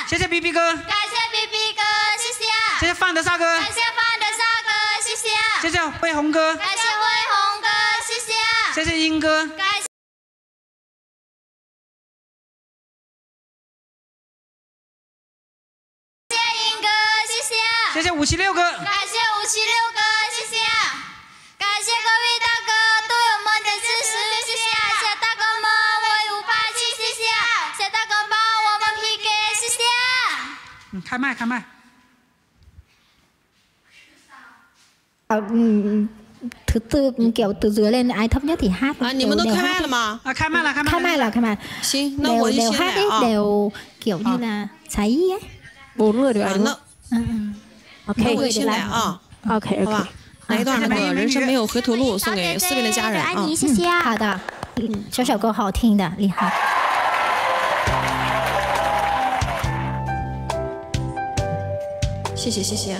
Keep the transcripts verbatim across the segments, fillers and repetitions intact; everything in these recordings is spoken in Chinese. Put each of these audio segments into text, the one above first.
谢谢 B B 哥， 感谢 B B 哥，谢谢。 谢谢范德萨哥， 感谢范德萨哥，谢谢。 谢谢魏红哥， 感谢魏红哥，谢谢。 谢谢英哥， 感谢。 谢谢五七六哥， 感谢五七六哥，谢谢，感谢各位大哥队友们的支持，谢谢，谢谢大哥们威武霸气，谢谢，谢谢大哥帮我们 P K， 谢謝。 嗯，开麦，开麦。 嗯thứ tư kiểu từ dưới lên ai thấp nhất thì hát. À,你们都开麦了吗？ 啊，开麦了，开麦了。 开麦了，开麦。 行，那我就 đều 先 hát 来 ấy, 啊。 đều kiểu như là cháy ấy. bốn người được 啊， đúng 那 không? Ừ, ừ. 那 OK 我就先来啊。 OK 好吧。来一段那个《人生没有回头路》，送给四边的家人啊。 嗯，好的，这首歌好听的，厉害。 谢谢谢谢。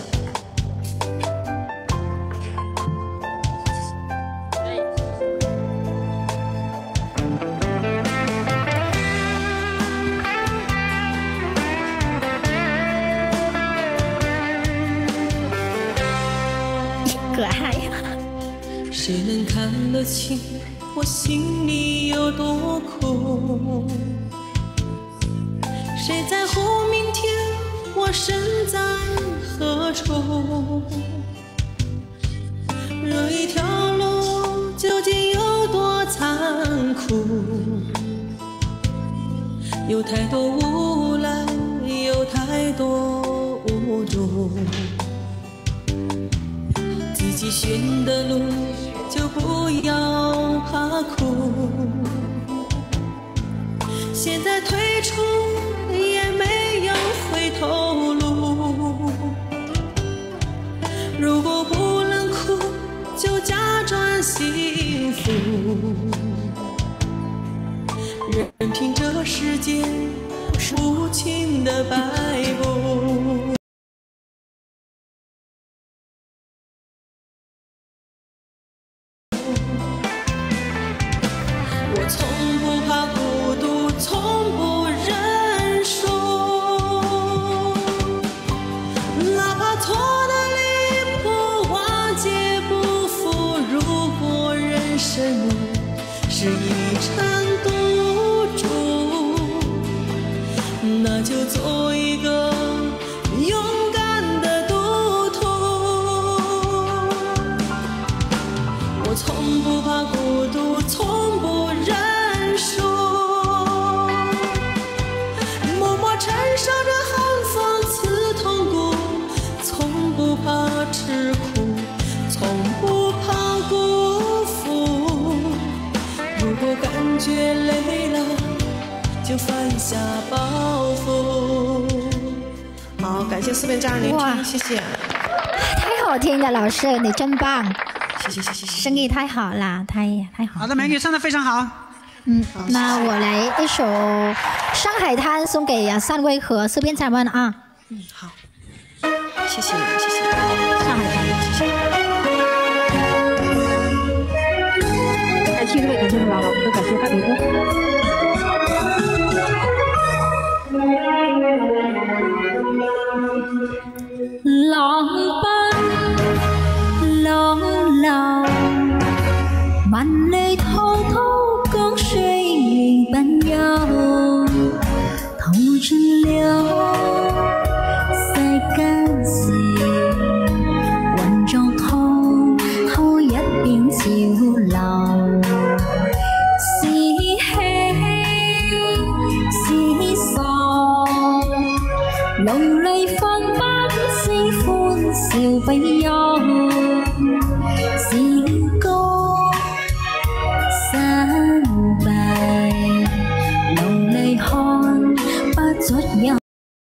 可爱。 谁能看得清我心里有多苦？谁在乎明天？ 我身在何处？这一条路究竟有多残酷？有太多无奈，有太多无助。自己选的路就不要怕苦。现在退出也没有回头路，如果不能哭，就假装幸福，任凭这世界无情的摆布。我从不怕孤独，从不认输。 哪怕错的离谱，万劫不复。如果人生路是一场赌注，那就做一个勇敢的赌徒。我从不怕孤独，从不认输，默默承受着寒风刺痛骨。 从不怕吃苦，从不怕辜负。如果感觉累了，就放下包袱。 好，感谢四边家人聆听，谢谢。 太好听了，老师你真棒。 谢谢谢谢。 声音太好了，太太好。 好的，美女唱得非常好。 嗯，那我来一首《上海滩》送给三位和四边家人啊。 嗯，好。 谢谢谢谢， 上海滩， 谢谢。 感谢这位感谢老老哥，感谢大明哥。 浪奔浪浪，万里滔滔江水永奔游，头真流。 間時，雲狀滔滔一邊潮流，是喜是愁，流淚泛不是歡笑悲憂，是歌身敗，流淚看不出憂。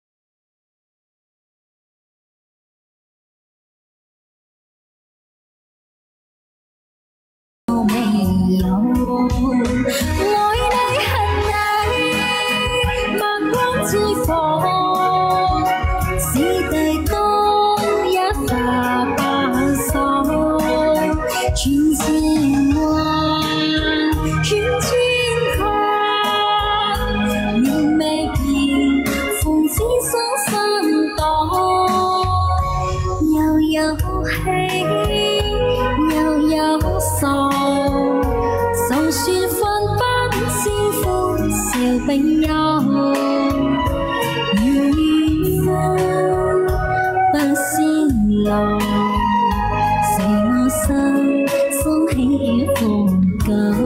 沒有，愛你恨你，目光似火，是地多一發白手，轉千彎，轉千彎，仍未見，奉旨。 温柔，雨风伴仙路，随我心送起风歌。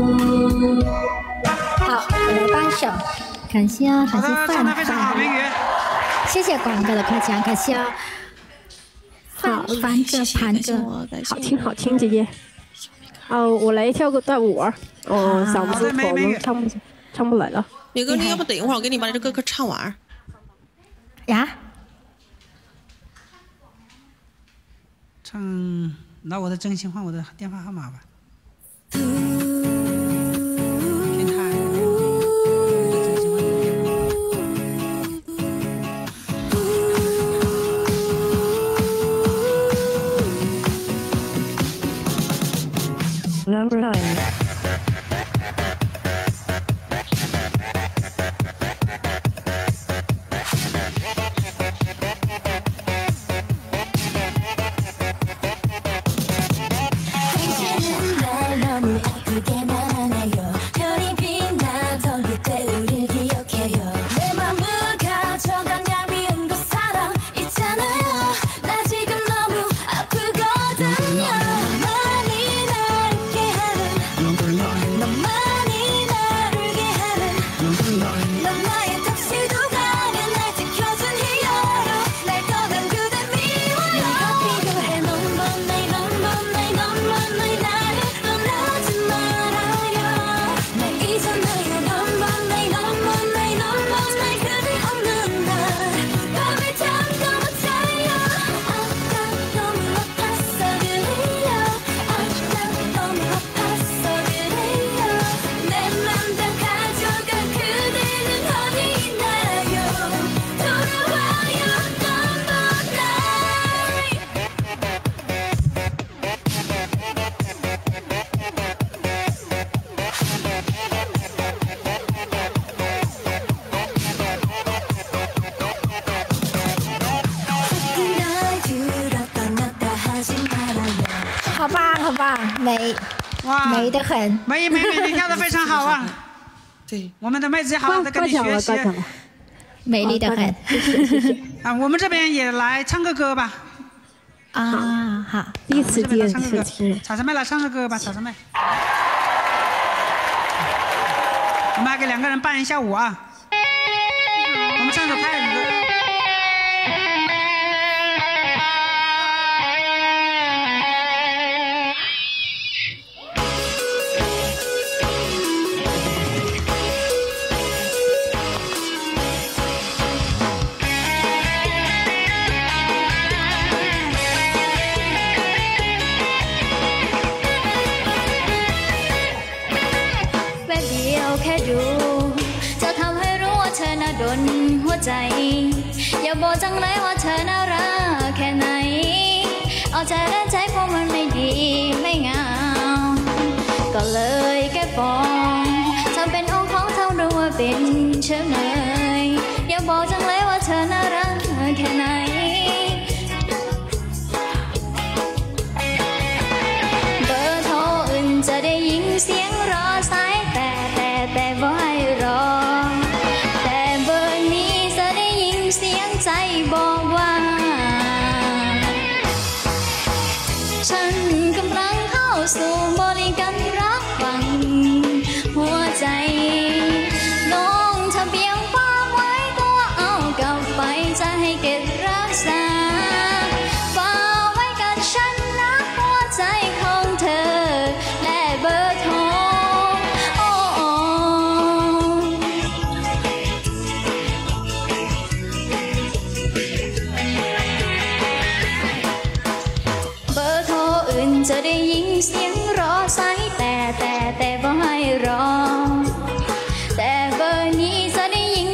好，我来帮手，感谢感谢范范，谢谢广哥的夸奖，感谢。好，帆哥盘哥， 好听好听，姐姐。哦，我来跳个段舞。哦，嗓子可能唱不唱不来了。 米哥，你要不等一会儿，我给你把这歌歌唱完。 呀？ 唱，拿我的真心换我的电话号码吧。 Number nine. 好棒，好棒，美，哇，美得很， 美美美，你跳得非常好啊！对，我们的妹子好好的跟你学习， 美丽得很。 啊，我们这边也来唱个歌吧。 啊，好， 第一次第一次听。草草妹来唱个歌吧，草草妹。我们还给两个人伴一下舞啊。我们唱首泰语歌。 หัวใจอย่าบอกจังเลยว่าเธอน่ารักแค่ไหนเอาใจและใจเพราะมันไม่ดีไม่งามก็เลยแค่ฟ้องทำเป็นองค์ของเธอรู้ว่าเป็นเชิงเลยอย่าบอกจังเลยว่าเธอน่ารักแค่ไหนเบอร์โทรอื่นจะได้ยินเสียงรอสายแต่แต่แต่บ่ให้รอใจบอกว่าฉันกำลังเข้าสู่บริการรับฟังหัวใจลงทะเบียนความไว้ตัวเอากลับไปจะให้เก็บรักษาฝากไว้กับฉันนะหัวใจของเธอและเบอร์โทรจะได้ยินเสียงรอสายแต่แต่แต่บ่ให้รอแต่เบอร์นี้จะได้ยิน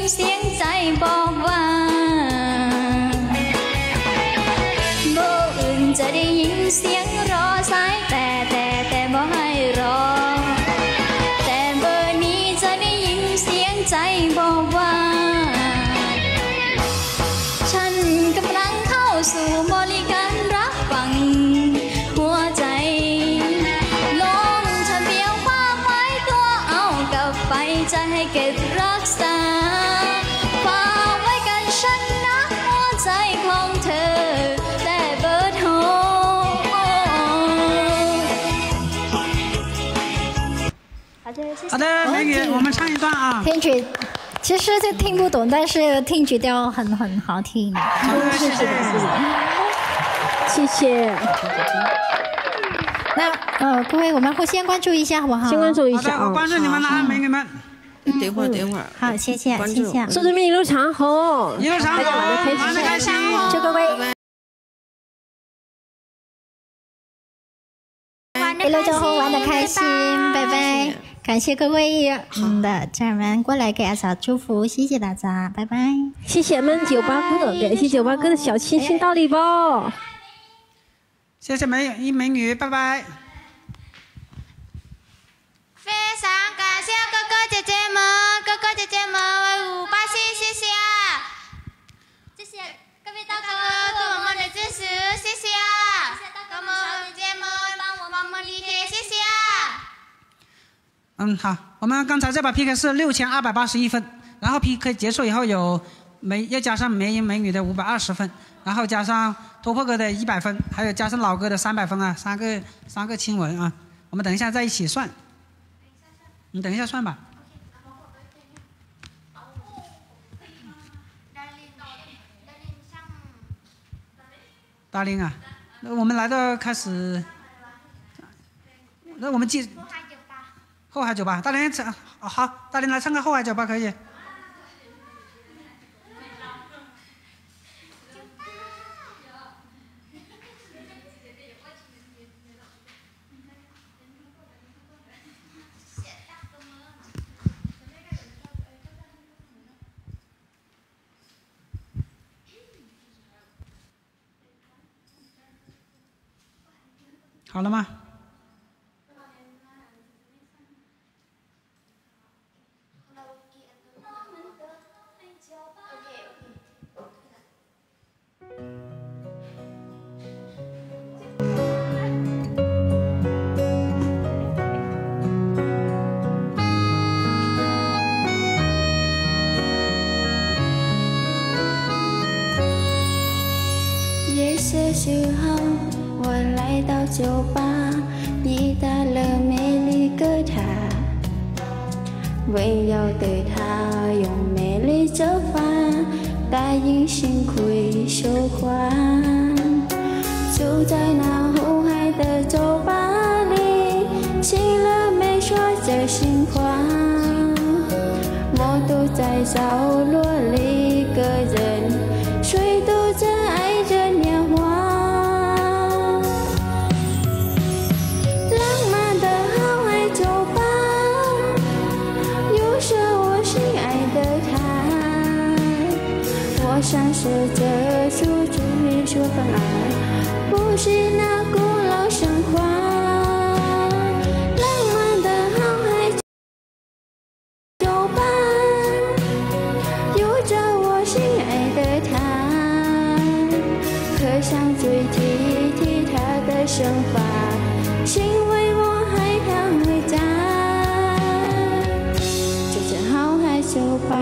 好的，美女，我们唱一段啊。 听曲，其实是听不懂，但是听曲调很很好听。 好的，谢谢， 谢谢。 那呃，各位，我们互相关注一下，好不好？ 先关注一下啊。我关注你们了，美女们。 等一会儿，等一会儿。 好，谢谢，谢谢。 祝你们一路长虹， 一路长虹，玩得开心， 祝各位一路长虹，玩得开心，拜拜。感谢各位嗯的家人们过来给阿嫂祝福，谢谢大家，拜拜。 谢谢我们九八哥，感谢九八哥的小清新大礼包。 谢谢美女美女，拜拜。 非常感谢哥哥姐姐们，哥哥姐姐们为五八七，谢谢啊！谢谢各位大哥对我们的支持，谢谢啊！谢谢大哥们、姐姐们帮我们理解，谢谢啊！ 嗯，好，我们刚才这把 P K 是六千二百八十一分，然后 P K 结束以后有美要加上美音美女的五百二十分，然后加上突破哥的一百分，还有加上老哥的三百分啊，三个三个亲吻啊，我们等一下再一起算。你等一下算吧。大林啊，那我们来到开始，那我们记后海酒吧，大林唱好，大林来唱个后海酒吧可以。好了吗？ 夜色时候，我来到酒吧，遇到了美丽歌她，温柔的她用美丽折发，带隐形会说话。就在那后海的酒吧里，醒了没说着心话，我独在角落里，一个人谁独自爱着年华。浪漫的好爱酒吧，有着我心爱的他，我想是这处处于说分爱，不是那古老神话。浪漫的好爱酒吧，有着我心爱的他，可想最体贴他的生发，因为我害他回家。这间好爱酒吧。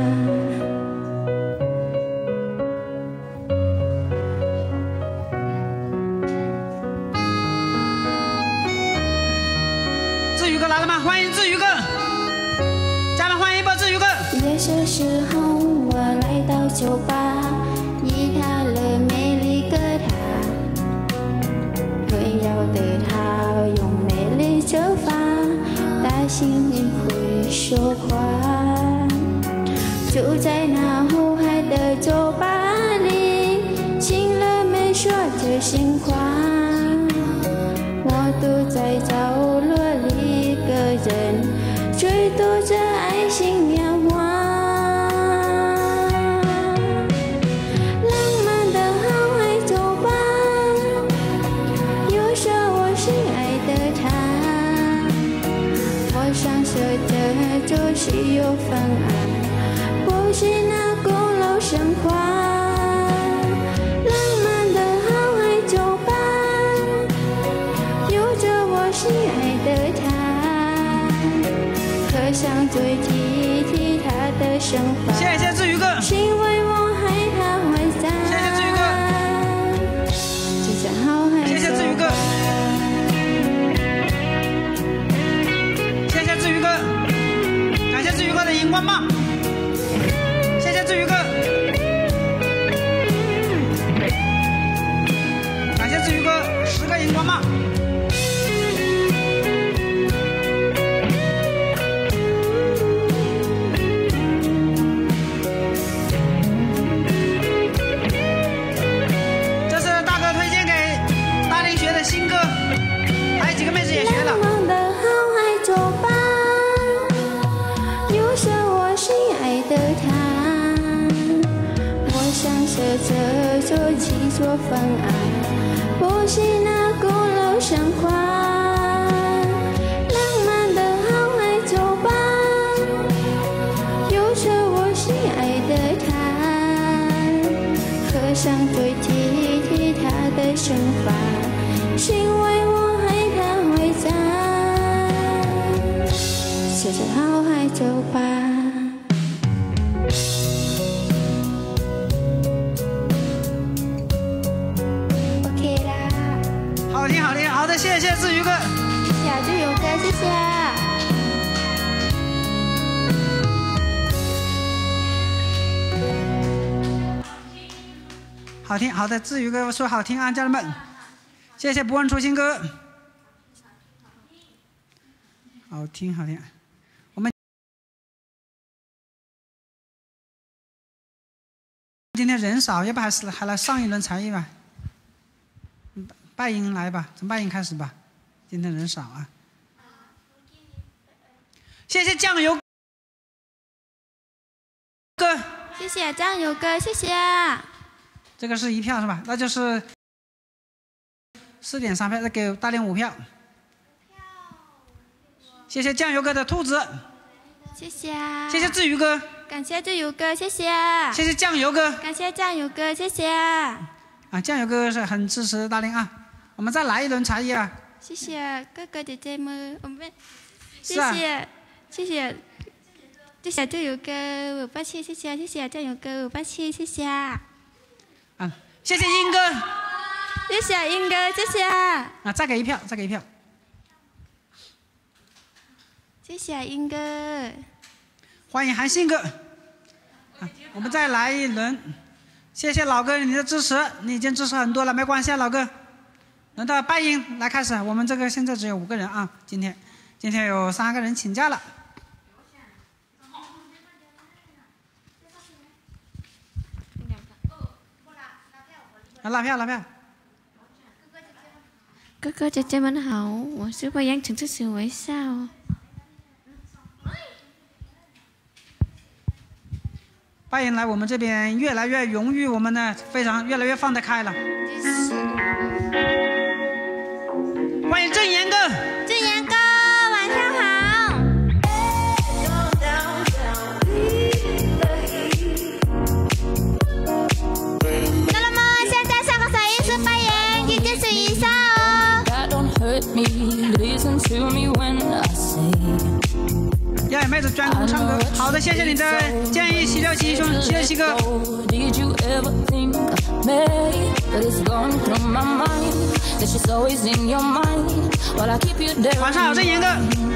志宇哥来了吗？欢迎志宇哥，家人欢迎一波志宇哥。 夜色时候，我来到酒吧，遇到了美丽歌她，温柔的她用美丽折发，带心灵会说话。就在那后海的酒吧里，醒了没说着心话，我独在角落里，一个人追逐着爱情年华。浪漫的好爱酒吧，有着我心爱的他，我想说这就是有份爱，不是那古老神话。浪漫的好爱酒吧，有着我心爱的他，可想最体贴他的生发。 谢谢志宇哥， 因为我害他回家。 谢谢志宇哥， 这间好爱谢谢志宇哥，谢谢志宇哥。 舍着做几座坟岸，不是那古老神话。浪漫的航海走吧，有着我心爱的他，河上对提提他的神话，是因为我害怕会zar随着航海走吧。 好听好听，好的，谢谢志宇哥， 谢谢志宇哥，谢谢。 好听，好的，志宇哥说好听啊，家人们，谢谢不问初心哥，好听好听，我们今天人少，要不还是还来上一轮才艺吧？拜音来吧，从拜音开始吧。今天人少啊。谢谢酱油哥， 谢谢酱油哥，谢谢。 这个是一票是吧？那就是四点三票，再给大连五票。谢谢酱油哥的兔子， 谢谢。 谢谢志宇哥， 感谢志宇哥，谢谢。 谢谢酱油哥， 感谢酱油哥，谢谢。 啊，酱油哥是很支持大连啊。我们再来一轮才艺啊！ 谢谢哥哥姐姐们，我们谢是啊谢谢谢谢谢酱油哥五八七，谢谢谢谢酱油哥五八七，谢谢。 啊，谢谢英哥， 谢谢英哥，谢谢。 啊，再给一票，再给一票。 谢谢英哥， 欢迎韩信哥。啊，我们再来一轮。谢谢老哥你的支持，你已经支持很多了，没关系啊，老哥。轮到拜音来开始，我们这个现在只有五个人啊，今天今天有三个人请假了。啊，拉票拉票。 哥哥姐姐们好，我是未央城市小微笑。 拜音来我们这边越来越荣誉我们呢，非常越来越放得开了。欢迎郑岩哥， 郑岩哥，晚上好。那么现在下个才艺是扮演，请支持一下哦。 呀，妹子专攻唱歌，好的，谢谢你的建议，七六七兄，七六七哥。晚上好，郑岩哥。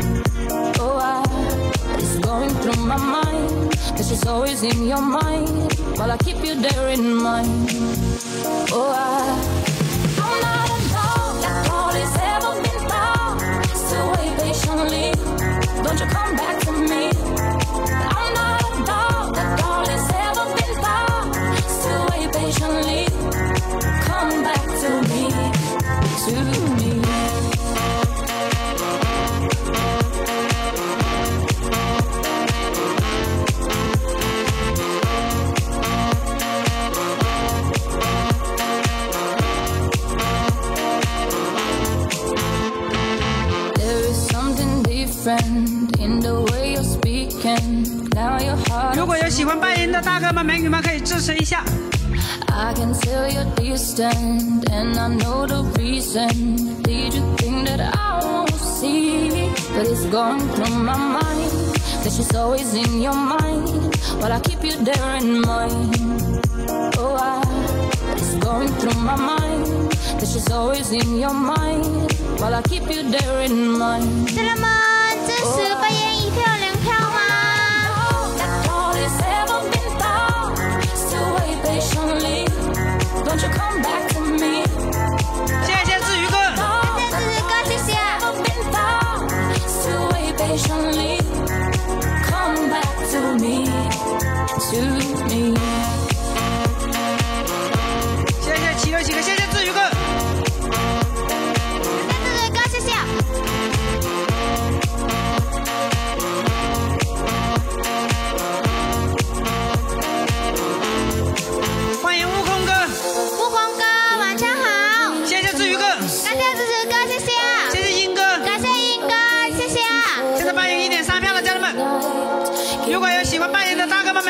Don't you come back to me? I'm not a dog that all has ever been taught. Still wait patiently. Come back to me, to me. There is something different.In the way you're speaking, now your heart. 如果有喜欢拜音的大哥们、美女们，可以支持一下。 I can tell you're distant, and I know the reason. Did you think that I won't see? But it's going through my mind that she's always in your mind. While I keep you there in mind. Oh, I. It's going through my mind that she's always in your mind. While I keep you there in mind. 家人们，支持扮演一票两票吗？ Don't you come back to me? 谢谢志宇哥， 谢谢志宇哥，谢谢。 Still wait patiently. Come back to me, to me. 谢谢七六七哥，谢谢志宇哥。 谢谢志宇哥，谢谢。 欢迎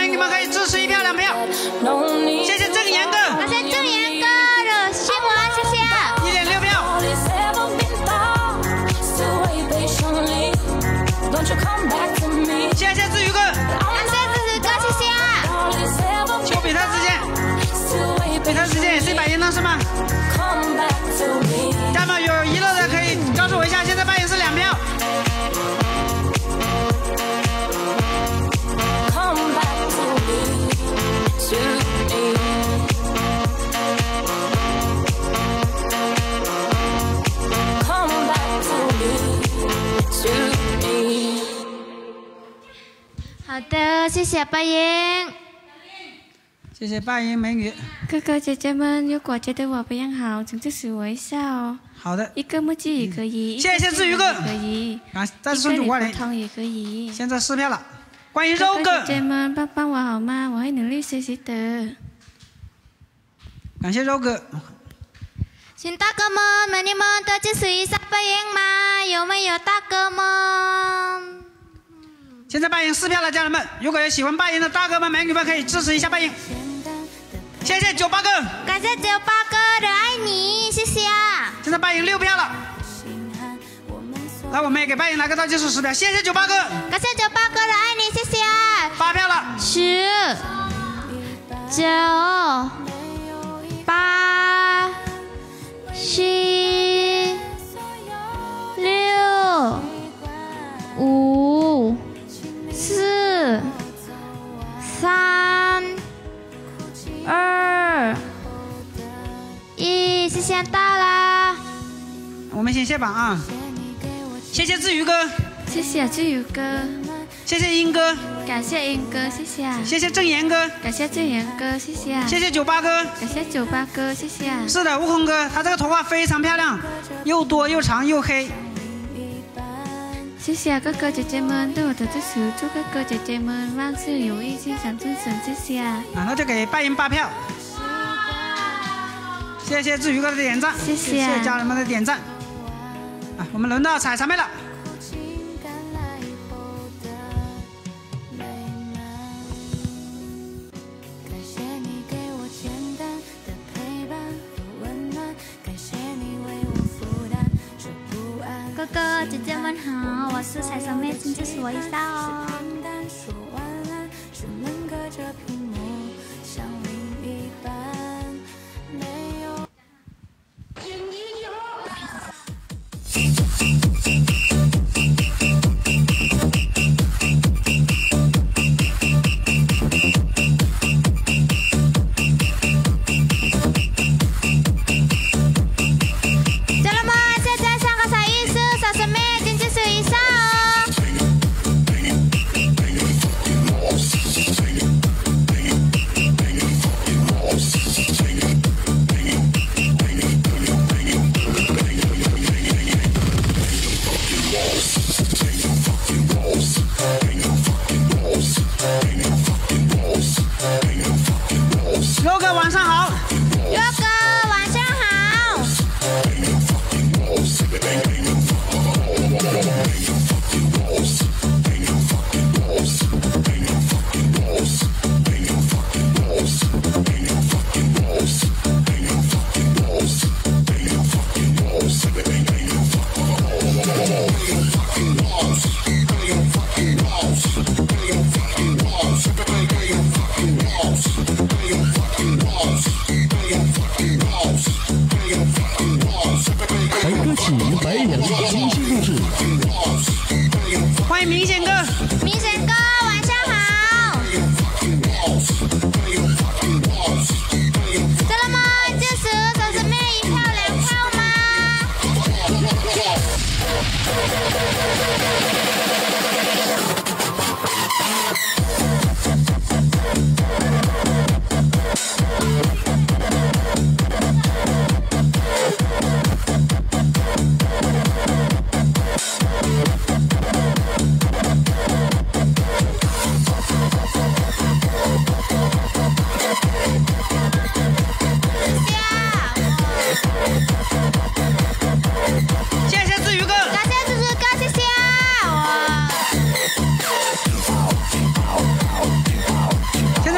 美女们可以支持一票两票。谢谢郑岩哥， 感谢郑岩哥的新闻，谢谢。 一点六票。谢谢志宇哥， 感谢志宇哥，谢谢。 丘比特之剑，比特之剑也是一百英镑是吗？下面有遗漏的可以告诉我一下，现在扮演是两票。 好的，谢谢八英。 谢谢八英美女。 哥哥姐姐们，如果觉得我表演好，请支持我一下哦。 好的。 一个木鸡也可以。 谢谢志宇哥。 可以。 啊，再次送主万里。 汤也可以。 现在四票了。欢迎肉哥。 哥哥姐姐们，帮帮我好吗？我会努力学习的。 感谢肉哥。 请大哥们、美女们多支持一下八英吗？有没有大哥们？ 现在八英四票了，家人们，如果有喜欢八英的大哥们、美女们，可以支持一下八英。谢谢九八哥， 感谢九八哥的爱你，谢谢啊！ 现在八英六票了，来，我们也给八英来个倒计时十票，谢谢九八哥， 感谢九八哥的爱你，谢谢啊！ 八票了， 十、九、八、七、六、五。四、三、二、一，时间到啦！ 我们先卸榜啊！谢谢志宇哥， 谢谢志宇哥， 谢谢英哥， 感谢英哥，谢谢。 谢谢郑岩哥， 感谢郑岩哥，谢谢。 谢谢九八哥， 感谢九八哥，谢谢。 是的，悟空哥，他这个头发非常漂亮，又多又长又黑。 谢谢哥哥姐姐们对我的支持，祝哥哥姐姐们万事如意，心想事成，谢谢。 啊，那就给八英八票。谢谢志宇哥的点赞， 谢谢， 谢谢家人们的点赞。啊，我们轮到彩彩妹了。 哥哥姐姐们好，我是彩彩妹，请支持我一下哦。 肉哥晚上好， 肉哥晚上好。 Pay your fucking walls.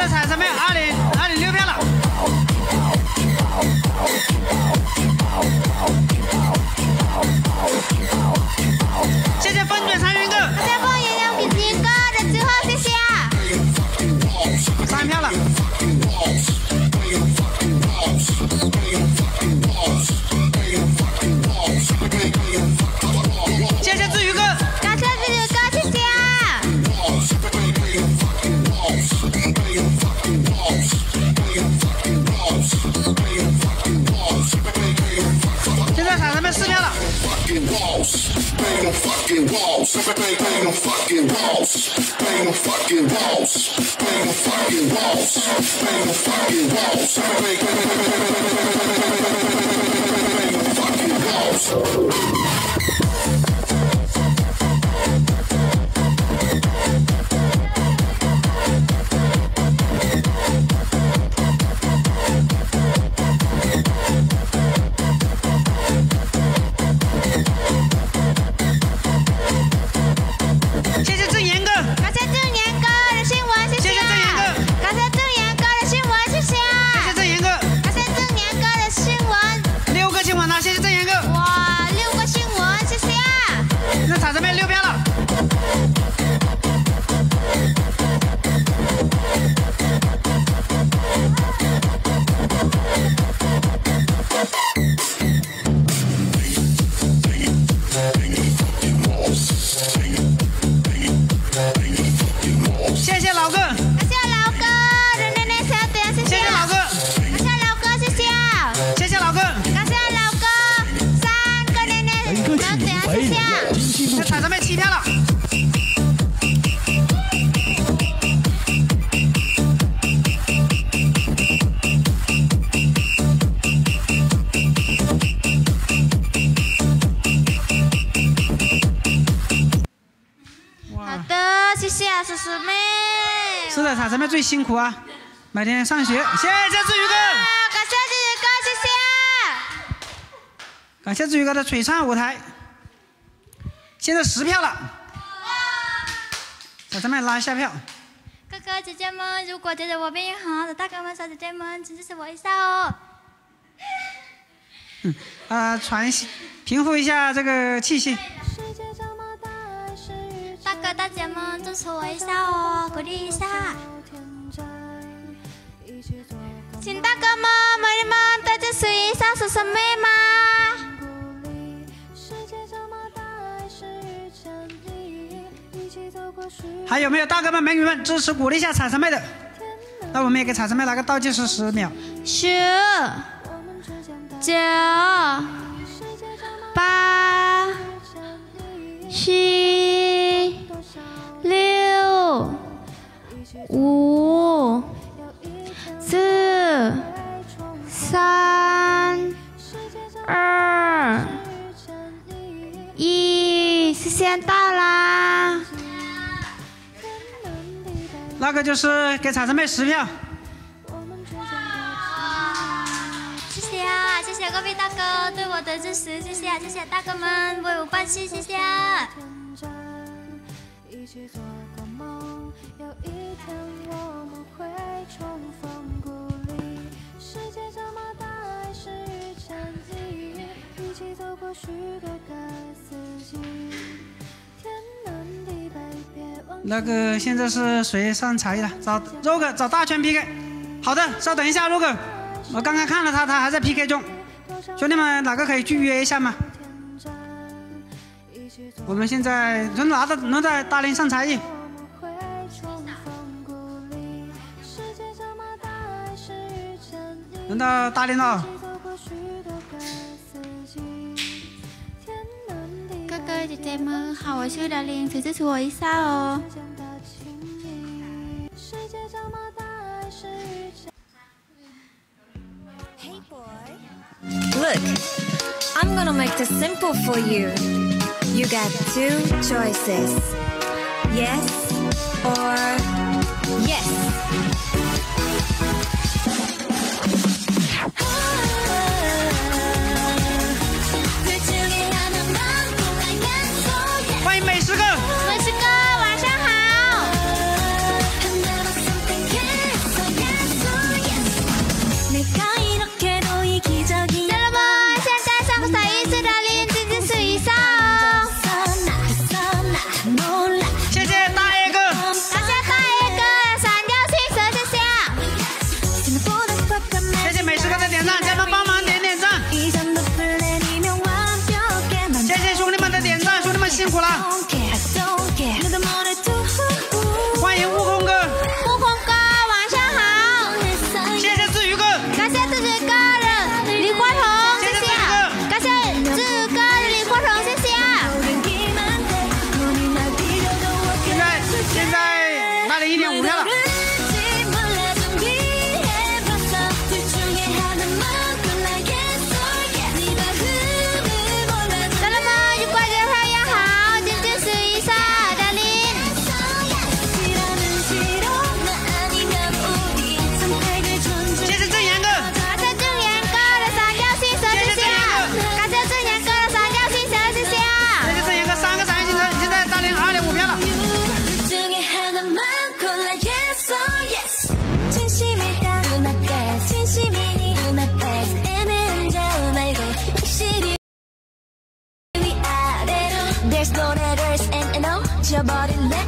在彩神妹二零二零六票了。谢谢风卷残云哥， 谢谢风眼阳比金哥的之后，谢谢。 三票了。谢谢志宇哥， 感谢志宇哥，谢谢。 现在彩神妹四票了。谢谢郑岩哥， 感谢郑岩哥的新闻，谢谢。 谢谢郑岩哥， 感谢郑岩哥的新闻，谢谢。 谢谢郑岩哥， 感谢郑岩哥的新闻。 六个新闻了，谢谢郑岩哥。 哇，六个新闻，谢谢。 那彩神妹六票了。谢谢老哥， 感谢老哥的奶奶小点，谢谢。 谢谢老哥， 感谢老哥，谢谢。 谢谢老哥， 感谢老哥三个奶奶小点，谢谢。 那彩神妹七票了。 好的，谢谢啊，叔叔妹。 是的，彩神妹最辛苦啊，每天上学。谢谢志宇哥， 感谢志宇哥，谢谢。 感谢志宇哥的璀璨舞台。现在十票了，彩神妹拉下票。 哥哥姐姐们，如果觉得我变好的大哥们、小姐姐们，请支持我一下哦。 嗯，呃，传平复一下这个气息。 大哥大姐们，支持我一下哦，鼓励一下。请大哥们、美女们多支持一下叔叔妹吗？ 还有没有大哥们、美女们支持鼓励一下彩神妹的？那我们也给彩神妹来个倒计时十秒。 十、九、八、七、六、五、四、三、二、一，时间到啦！ 那个就是给彩神妹十票。 谢谢啊，谢谢各位大哥对我的支持，谢谢啊，谢谢大哥们为我办事，谢谢啊。 那个现在是谁上才艺了？找 Rogue 找大圈 P K。好的，稍等一下 Rogue， 我刚刚看了他，他还在 P K 中。兄弟们，哪个可以去约一下吗？我们现在轮拿的轮在大林上才艺。轮到大林了。 哥哥姐姐们好，我是大林，请支持我一下哦。 Look, I'm gonna make this simple for you. You got two choices. Yes or yes.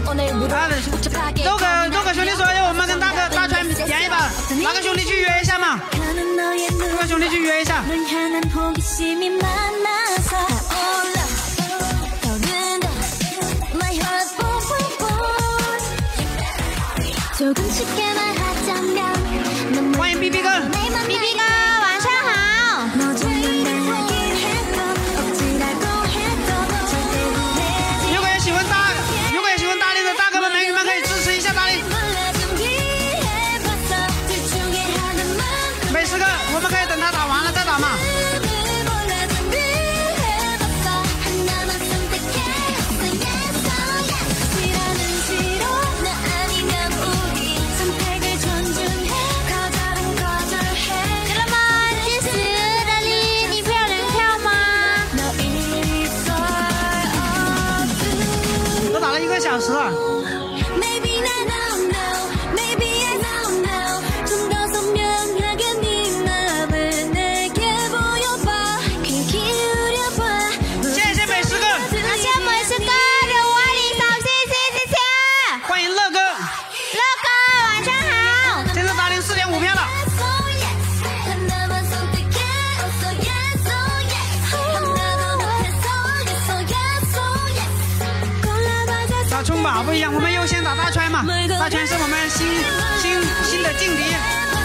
周哥，周哥兄弟说要我们跟大哥大川点一把，哪个兄弟去约一下嘛？哪个兄弟去约一下？ 欢迎 B B 哥 ，B B 哥，晚上好。 如果也喜欢大，如果也喜欢大力的大哥们、美女们，可以支持一下大力。美食哥，我们可以等他打完了再打嘛。 小时啊！谢谢美食哥， 感谢美食哥的五二零扫谢谢谢谢！ 欢迎乐哥， 乐哥晚上好！ 这次打零四点五票了。 打冲宝不一样，我们优先打大川嘛，大川是我们新新新的劲敌。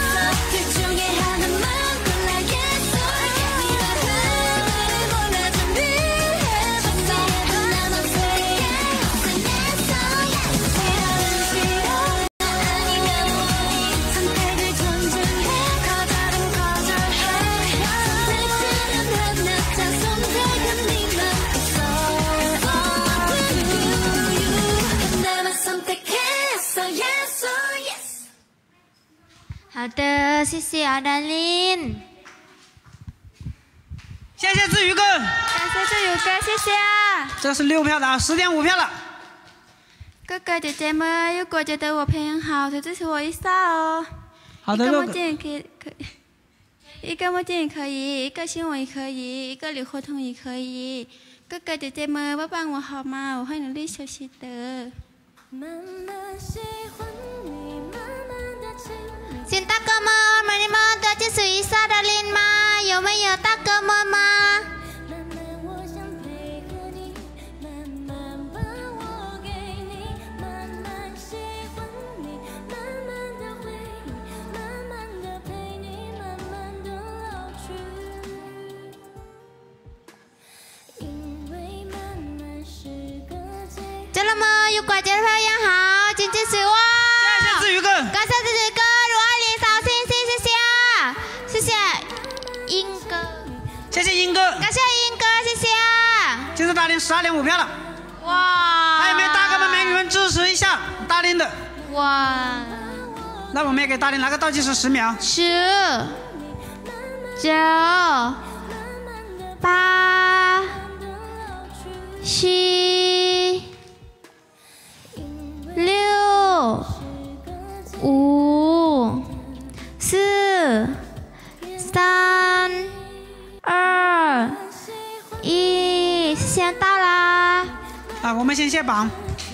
好的，谢谢阿达林。 谢谢志宇哥， 感谢志宇哥，谢谢啊。 这是六票的啊，十点五票了。 哥哥姐姐们，如果觉得我配音好，就支持我一下哦。 好的， 一个墨镜也可以，可以，一个墨镜也可以，一个新闻也可以，一个留合同也可以。哥哥姐姐们，帮帮我好吗？我会努力学习的。 请大哥们、美女们多支持一下达林吗？有没有大哥们吗？家人们，如果觉得漂亮好，请支持我。 谢谢志宇哥， 感谢志宇哥，五二零扫谢谢谢谢，谢谢英哥， 谢谢英哥， 感谢英哥，谢谢。 这次大林十二点五票了。 哇！ 还有没有大哥们、美女们支持一下大林的？ 哇！ 那我们也给大林来个倒计时十秒。 十、九、八、七、六、五、四、三、二、一，先到啦！ 啊，我们先卸榜。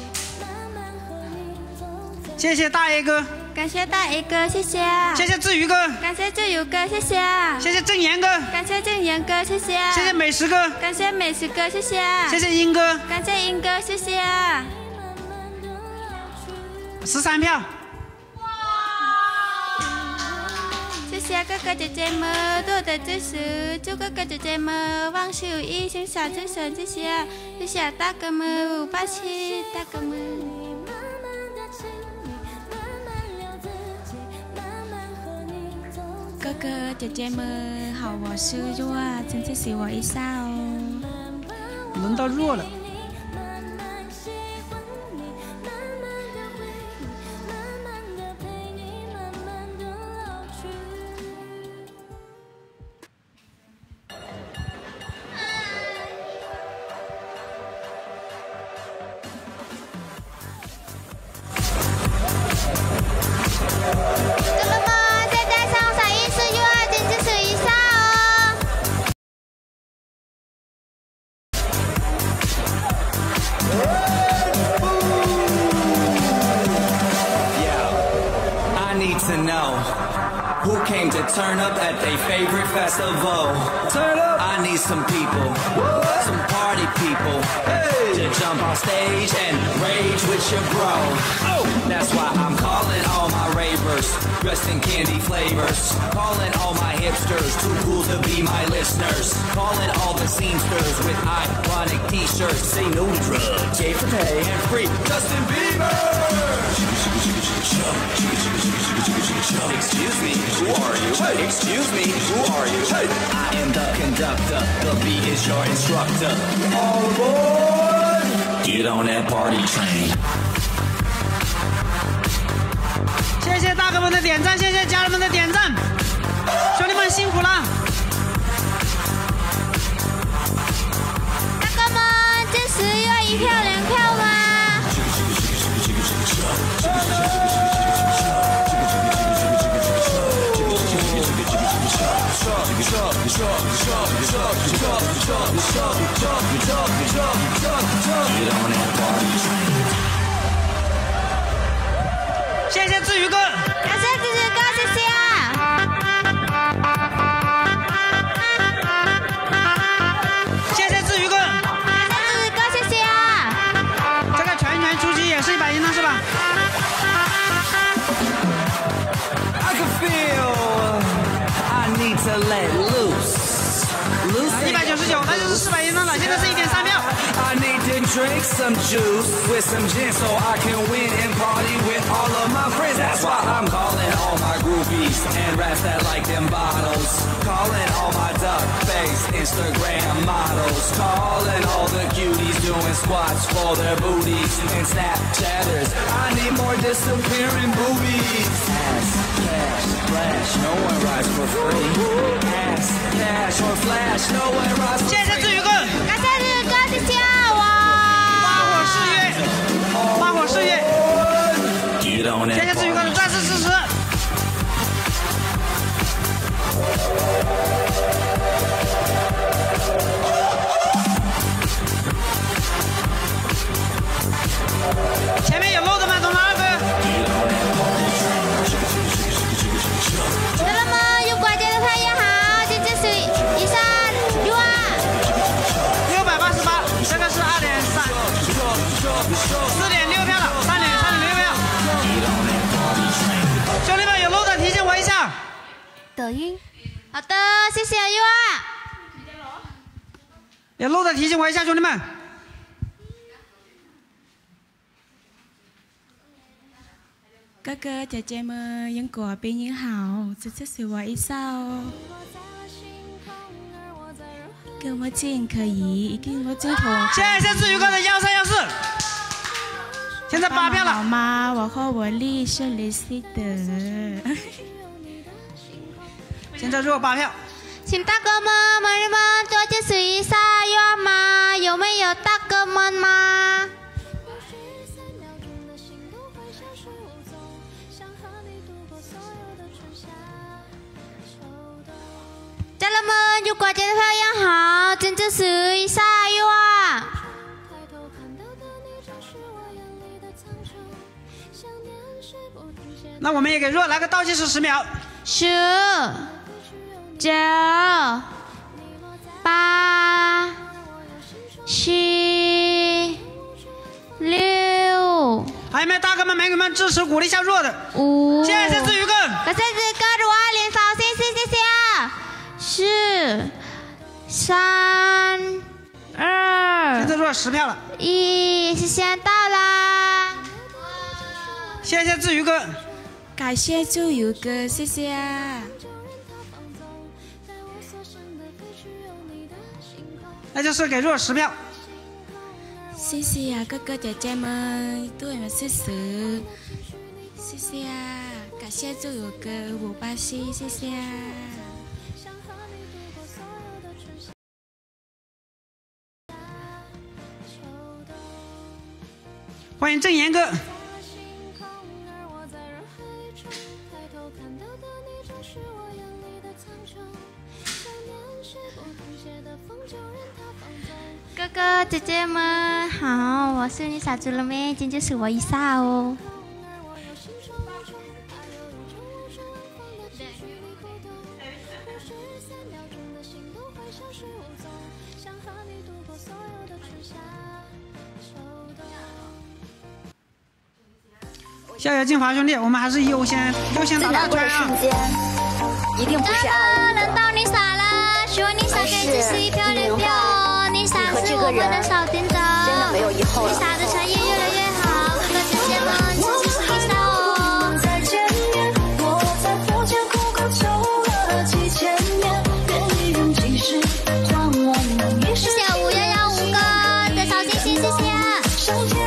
谢谢大 A 哥， 感谢大 A 哥，谢谢。 谢谢志宇哥， 感谢志宇哥，谢谢。 谢谢郑岩哥， 感谢郑岩哥，谢谢。 谢谢美食哥， 感谢美食哥，谢谢。 谢谢英哥， 感谢英哥，谢谢。 十三票。 谢谢哥哥姐姐们对我的支持，祝哥哥姐姐们万事如意，心想事成，谢谢。谢谢大哥们，五八七大哥们。哥哥姐姐们好，我是若，请支持我一下哦。 轮到若了。 who came to turn up at their favorite festival. Turn up. I need some people, some party people, hey, to jump on stage and rage with your bro. Oh, that's why I'm calling all my ravers, dressed in candy flavors. Calling all my hipsters, too cool to be my listeners. Calling all the seamsters with ironic t-shirts. Say no to drugs, gay for pay, and free Justin Bieber. Excuse me, who are you? Hey. Excuse me, who are you? Hey. I am the conductor, the beat is your instructor. All aboard! Get on that party train. 谢谢大哥们的点赞，谢谢家人们的点赞，兄弟们辛苦了。 大哥们，这时要一票两票吗？ 谢谢志宇哥， 感谢志宇哥，谢谢啊！ 谢谢志宇哥， 感谢志宇哥，谢谢啊！ 这个拳拳出击也是一百银了是吧 I can feel I need to let loose. 一百九十九，那就是四百银了，现在是一点三票。 I need to drink some juice with some gin so I can win and party with all of my friends. That's why I'm calling all my groupies and rats that like them bottles. Calling all my duck face Instagram models. Calling all the cuties doing squats for their booties and Snapchatters. I need more disappearing boobies. Ass, cash, flash, no one rides for free. Ass, cash or flash, no one rides for free. 谢谢志宇哥， 感谢志宇哥，谢谢我。 事业，花火事业，谢谢志宇哥的再次支持。前面有漏的吗？董二哥。 那么有关键的朋友好，这就是以上六万六百八十八，这个是二点三。 四点六票了，三点三点六票。兄弟们有漏的提醒我一下。 抖音。好的，谢谢优啊。 有漏的提醒我一下，兄弟们。 哥哥姐姐们，英国兵您好，这次是我一少。跟我进可以，跟我进同。 谢谢志宇哥的幺三幺四。 现在八票了。 好吗？我和我丽是李希德。 现在只有八票。 请大哥们、妹妹们多支持一下，有吗？有没有大哥们吗？家人们，有关键的朋友好，请支持一下，有啊。 那我们也给若来个倒计时十秒， 十、九、八、七、六。 还有没有大哥们、美女们支持鼓励一下若的？ 五。 谢谢志宇哥， 感谢志宇哥的二连扫，谢谢谢谢啊！四、三、二。 现在若十票了。 一，时间到啦！ 谢谢志宇哥。 感谢志宇哥，谢谢啊！ 那就是给若十票。 谢谢呀、啊，哥哥姐姐们，对我们支持，谢谢啊！感谢志宇哥五八七，谢谢啊！ 欢迎郑岩哥。 哥哥姐姐们好，我是你小猪了没？今天就是我一下哦。 逍遥进华兄弟，我们还是优先优先打大圈啊！ 一定不是爱， 轮到你傻了，希望你傻给自己一票两票。你傻是我们的小天真， 真的没有以后了。 你傻的成绩越来越好，哥哥姐姐们请继续一下哦。 再见面，我在佛前苦苦求了几千年，愿意用几世换我们一世。 谢谢五幺幺五哥的小星星，谢谢。 上天。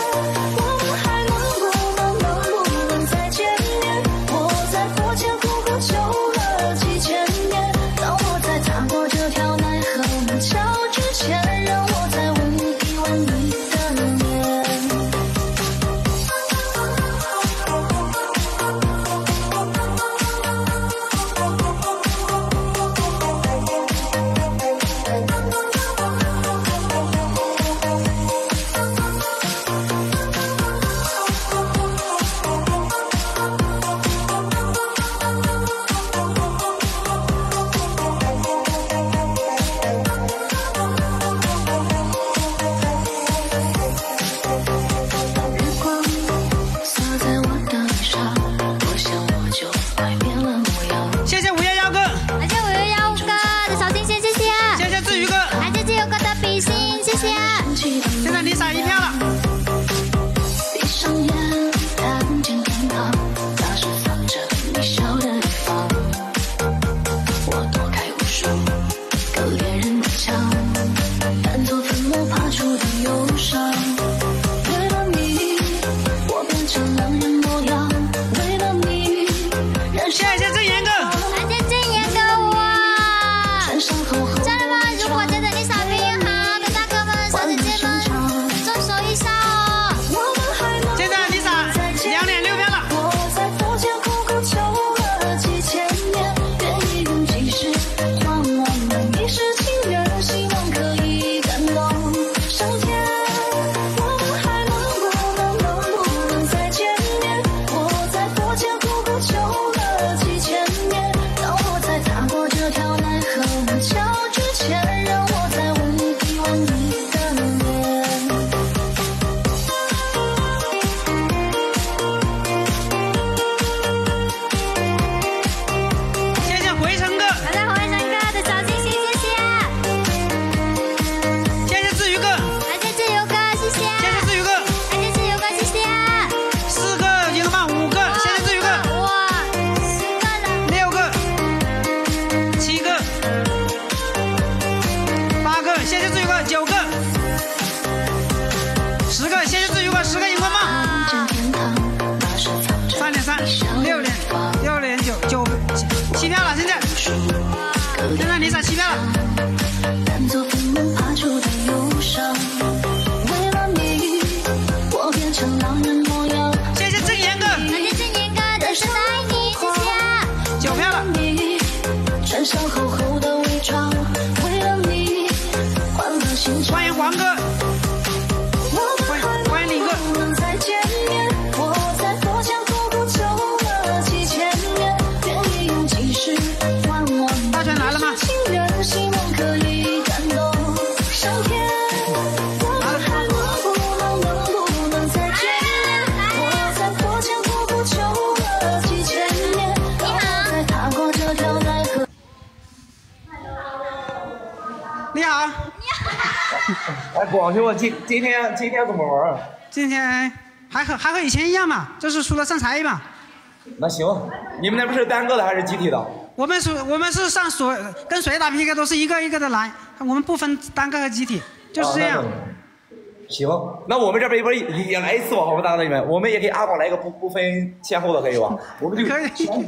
广兄，今今天今天怎么玩？ 今天还和还和以前一样嘛，就是除了上才艺嘛。 那行，你们那不是单个的还是集体的？ 我们是，我们是上所跟谁打 P K 都是一个一个的来，我们不分单个和集体，就是这样。 啊、行，那我们这边一边也来一次吧，好吧，大哥你们，我们也可以阿宝来一个不不分先后的，可以吧？我们就可以。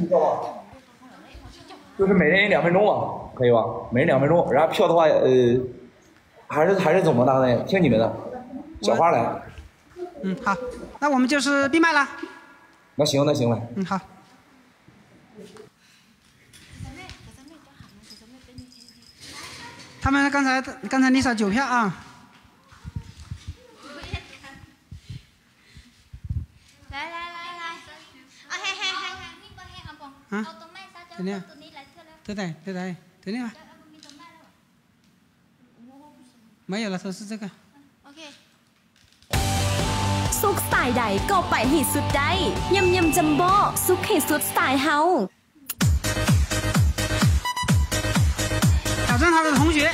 就是每人两分钟啊，可以吧？每人两分钟，然后票的话，呃。还是还是怎么大的？听你们的，小花来。 嗯，好，那我们就是闭麦了。 那行，那行了。 嗯，好。他们刚才刚才 Lisa 九票啊。 来来来来，啊嘿嘿嘿嘿， 啊？对呢。对对对对对呢吧。 没有了，都是这个。 OK。 สุขสไตล์ใดก็ไปให้สุดได้ยำยำจัมโบ้สุขให้สุดสไตล์เฮา挑战他的同学。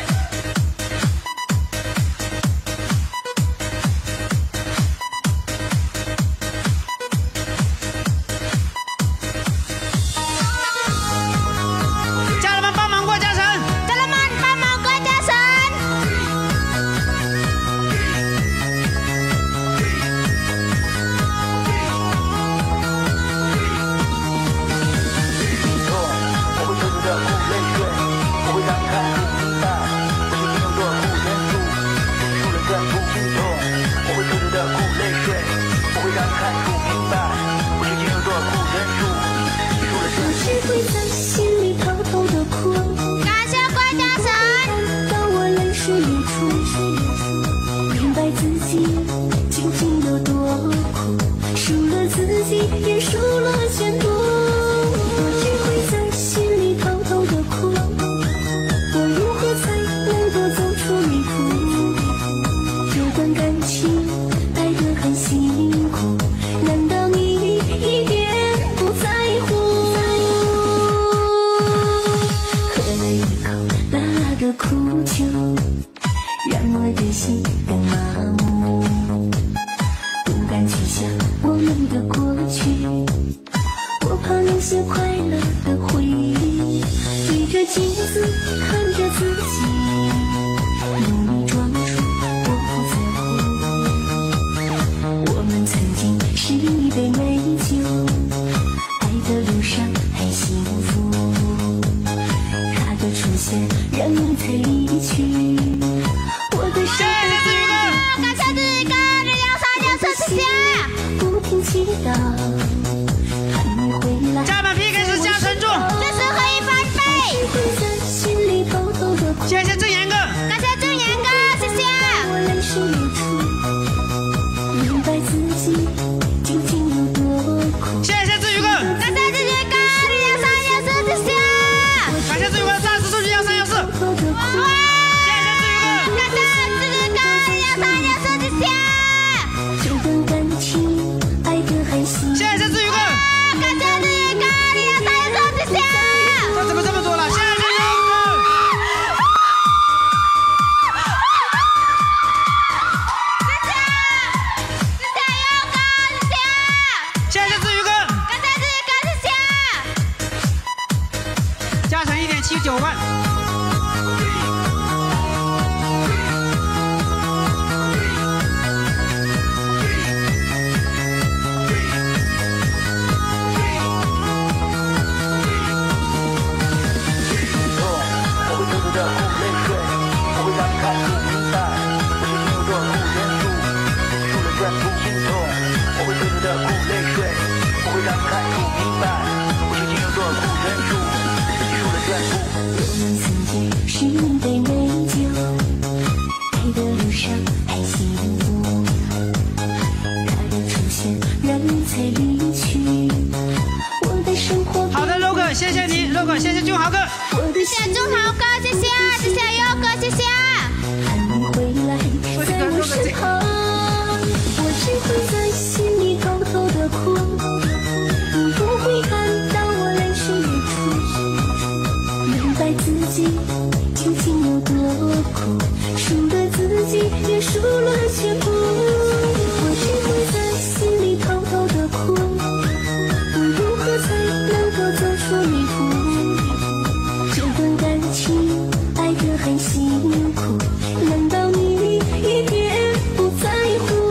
好的 ，logo， 谢谢你 ，logo， 谢谢俊豪哥， 谢谢俊豪哥，谢谢，谢谢优哥，谢谢。 我这个 logo 这个。 我只会在心里偷偷的哭，你不会看到我泪水流出，明白自己究竟有多苦，输了自己也输了全部。我只会在心里偷偷的哭，我如何才能够走出迷途？这段感情爱得很辛苦，难道你一点不在乎？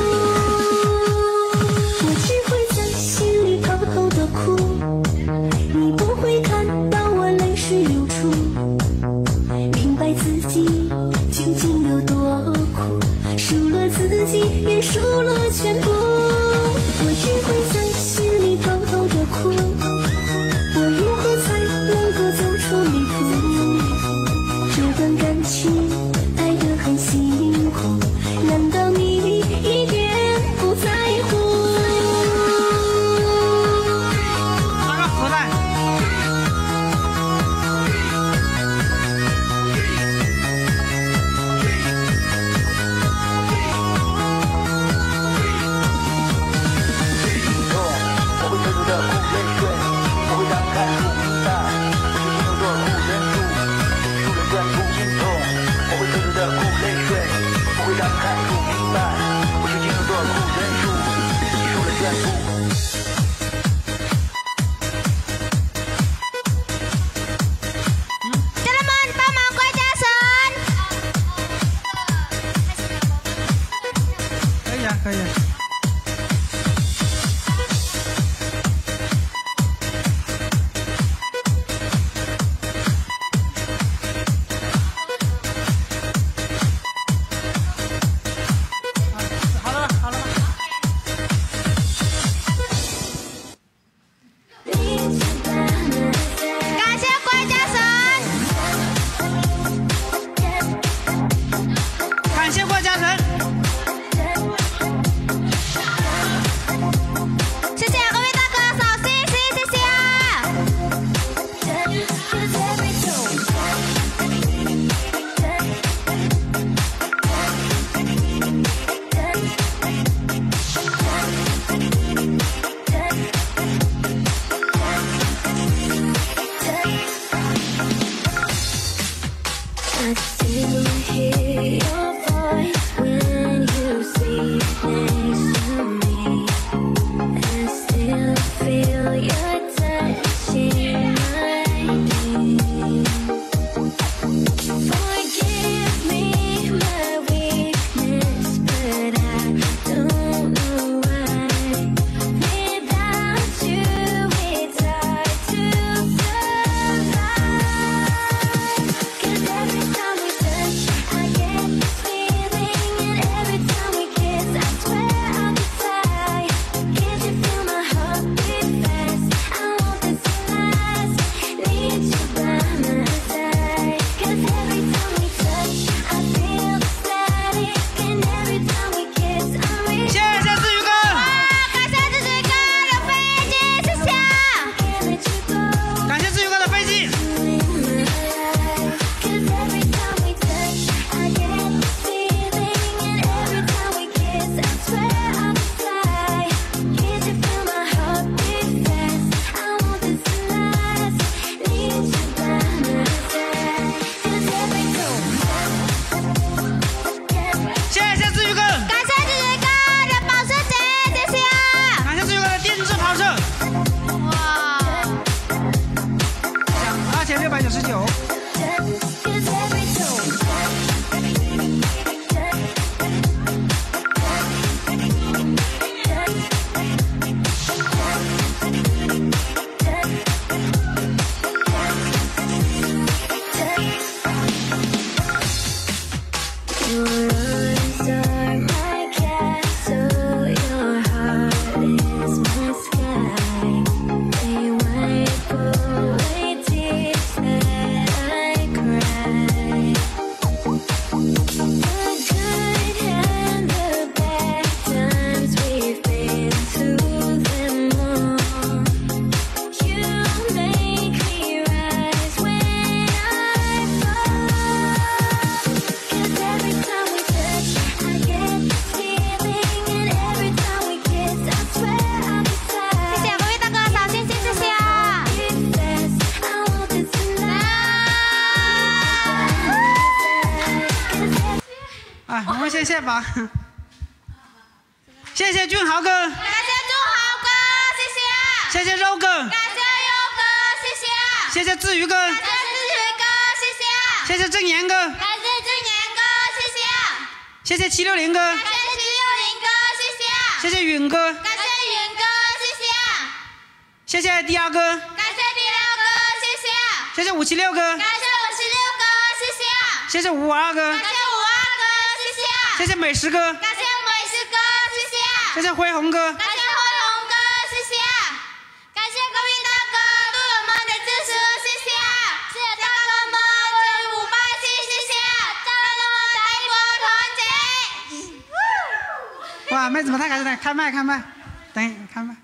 你不会看到我泪水流出，明白自己究竟有多苦，输了六百九十九。谢谢吧，谢谢俊豪哥，感谢俊豪哥，谢谢， 谢谢肉哥， 感谢肉哥，谢谢， 谢谢志宇哥， 感谢志宇哥，谢谢， 谢谢郑岩哥， 感谢郑岩哥，谢谢， 谢谢七六零哥， 感谢七六零哥，谢谢， 谢谢允哥， 感谢允哥，谢谢， 谢谢迪亚哥， 感谢迪亚哥，谢谢， 谢谢五七六哥， 感谢五七六哥，谢谢， 谢谢五五二哥， 感谢五二哥，谢谢， 谢谢美食哥， 感谢美食哥，谢谢， 谢谢恢宏哥， 感谢恢宏哥，谢谢，感谢各位大哥对我们的支持，谢谢，谢谢大哥们为五八七，谢谢，带来了我们的一波团结。 哇，妹子们太开心了，开麦开麦，等一开麦。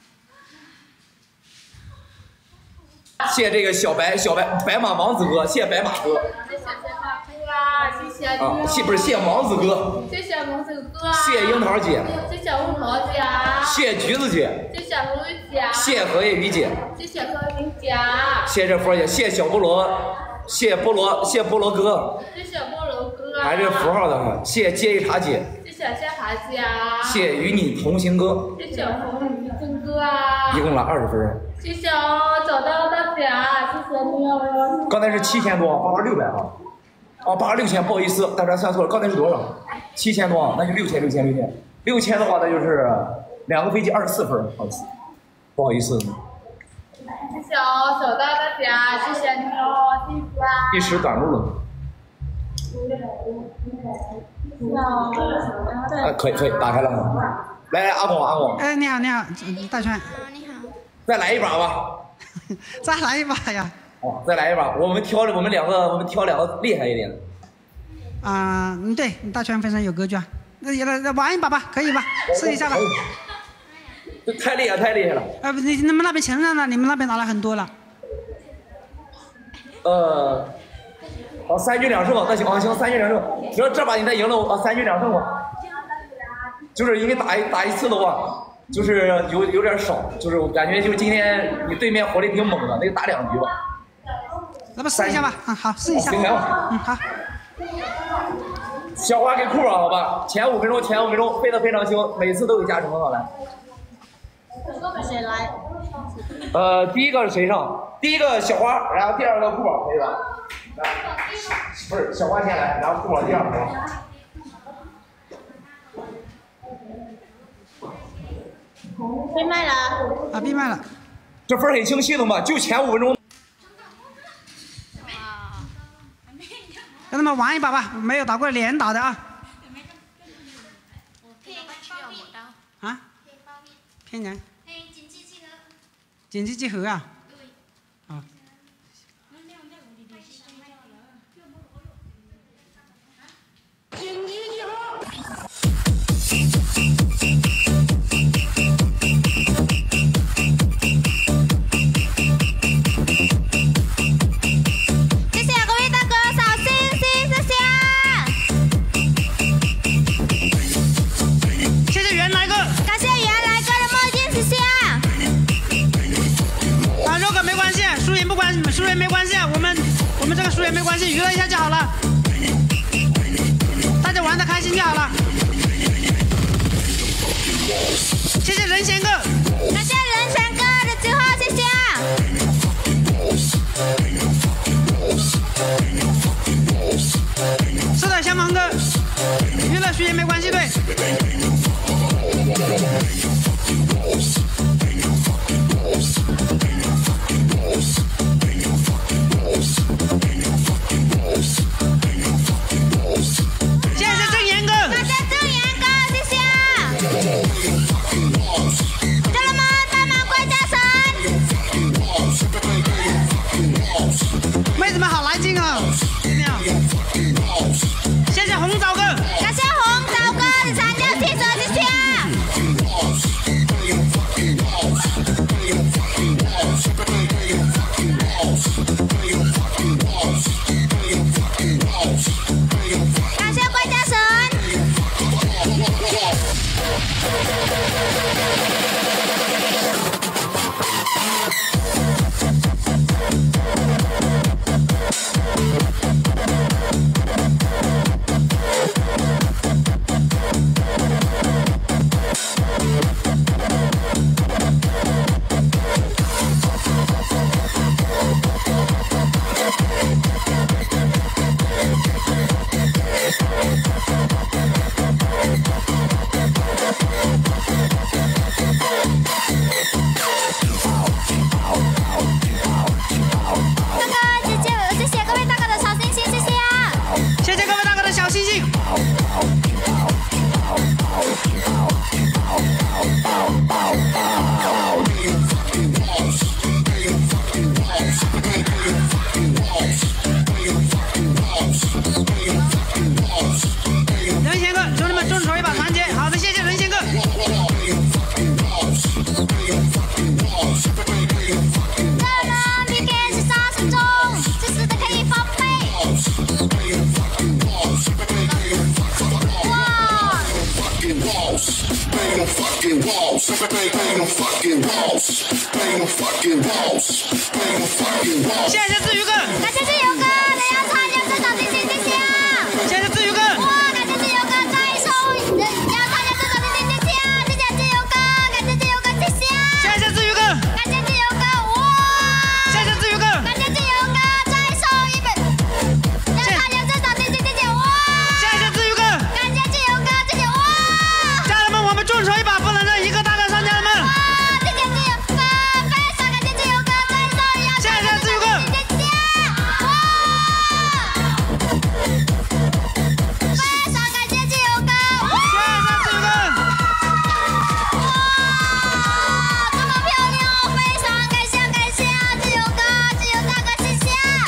谢谢这个小白小白白马王子哥，谢谢白马哥。 谢谢白马哥啊，谢谢你。 啊，谢不是谢谢王子哥。 谢谢王子哥啊。 谢谢樱桃姐。 谢谢樱桃姐啊。 谢谢橘子姐。 谢谢胡雨姐。 谢谢何叶雨姐。 谢谢何云姐。 谢谢这佛姐，谢谢小菠萝，谢谢菠萝，谢谢菠萝哥。 谢谢菠萝哥啊。 还是符号的，谢谢接一茶姐。 谢谢谢茶姐啊。 谢谢与你同行哥。 谢谢红雨真哥啊。 一共拿二十分。 谢谢哦，找到大家，谢谢你哦。 刚才是七千多，八十六百啊。哦，八十六千，不好意思，大家算错了，刚才是多少？七千多，那就六千，六千，六千，六千的话，那就是两个飞机二十四分，不好意思，不好意思。 谢谢哦，找到大家，谢谢你哦，辛苦啊。 一时赶路了。啊，可以可以，打开了。来来，阿公阿公。 哎，你好你好，大川。 你好。 再来一把吧。 再来一把呀。 哦，再来一把，我们挑我们两个，我们挑两个厉害一点的。 啊，嗯，对，大圈非常有格局啊，那也来来玩一把吧，可以吧？试一下吧。 这太厉害，太厉害了。 啊，不，你你们那边承认了，你们那边拿了很多了。 呃，好，三局两胜，那行啊，行，三局两胜，只要这把你再赢了，我啊，三局两胜吧。就是因为打一打一次的话，就是有有点少，就是我感觉就是今天你对面火力挺猛的，那就打两局吧。 那么试一下吧，啊，好，试一下。 行， 嗯，好。 小花给库啊，好吧，前五分钟，前五分钟飞得非常轻，每次都有加成，好来。 谁来？ 呃，第一个是谁上？第一个小花，然后第二个库宝，可以吧？不是，小花先来，然后库宝第二个。 闭麦了。 啊，闭麦了。 这分很清晰的嘛，就前五分钟。 让他们玩一把吧，没有打过连打的啊。啊？骗人？紧急集合啊？啊。紧急集合。 谢谢各位大哥小星星，谢谢。 谢谢原来哥。 感谢原来哥的墨镜，谢谢。 啊，肉哥没关系，输赢不关，输赢没关系，我们我们这个输赢没关系，娱乐一下就好了，大家玩的开心就好了。谢谢任贤哥。 感谢任贤哥的计划，谢谢。 谢没关系队。谢谢郑岩哥， 感谢郑岩哥，谢谢。家人们，大满归家神。 妹子们好来劲啊！谢谢红枣哥， 感谢红枣哥的长江汽车，谢谢。感谢归家神。 任贤哥，兄弟们众筹一把团结，好的，谢谢任贤哥。 这人 P K 是杀神中，这时的可以放飞。哇！ 谢谢志宇哥， 感谢志宇哥，大家参加这场竞技，谢谢。 谢谢志宇哥。 哇，感谢志宇哥再收，要参加这场竞技，谢谢。谢谢志宇哥，感谢志宇哥，谢谢。 谢谢志宇哥， 感谢志宇哥，哇！ 谢谢志宇哥， 感谢志宇哥再收一本，要参加这场竞技，谢谢。哇！ 谢谢志宇哥， 感谢志宇哥，谢谢。哇！ 家人们，我们众筹一把，不能让一个大干上，家人们。 哇！谢谢志宇哥，非常感谢志宇哥再收一要。 谢谢志宇哥， 谢谢。哇！非常感谢志宇哥，哇！ 谢谢志宇哥。 哇，这么漂亮，非常感谢感谢志宇哥，志宇大哥，谢谢。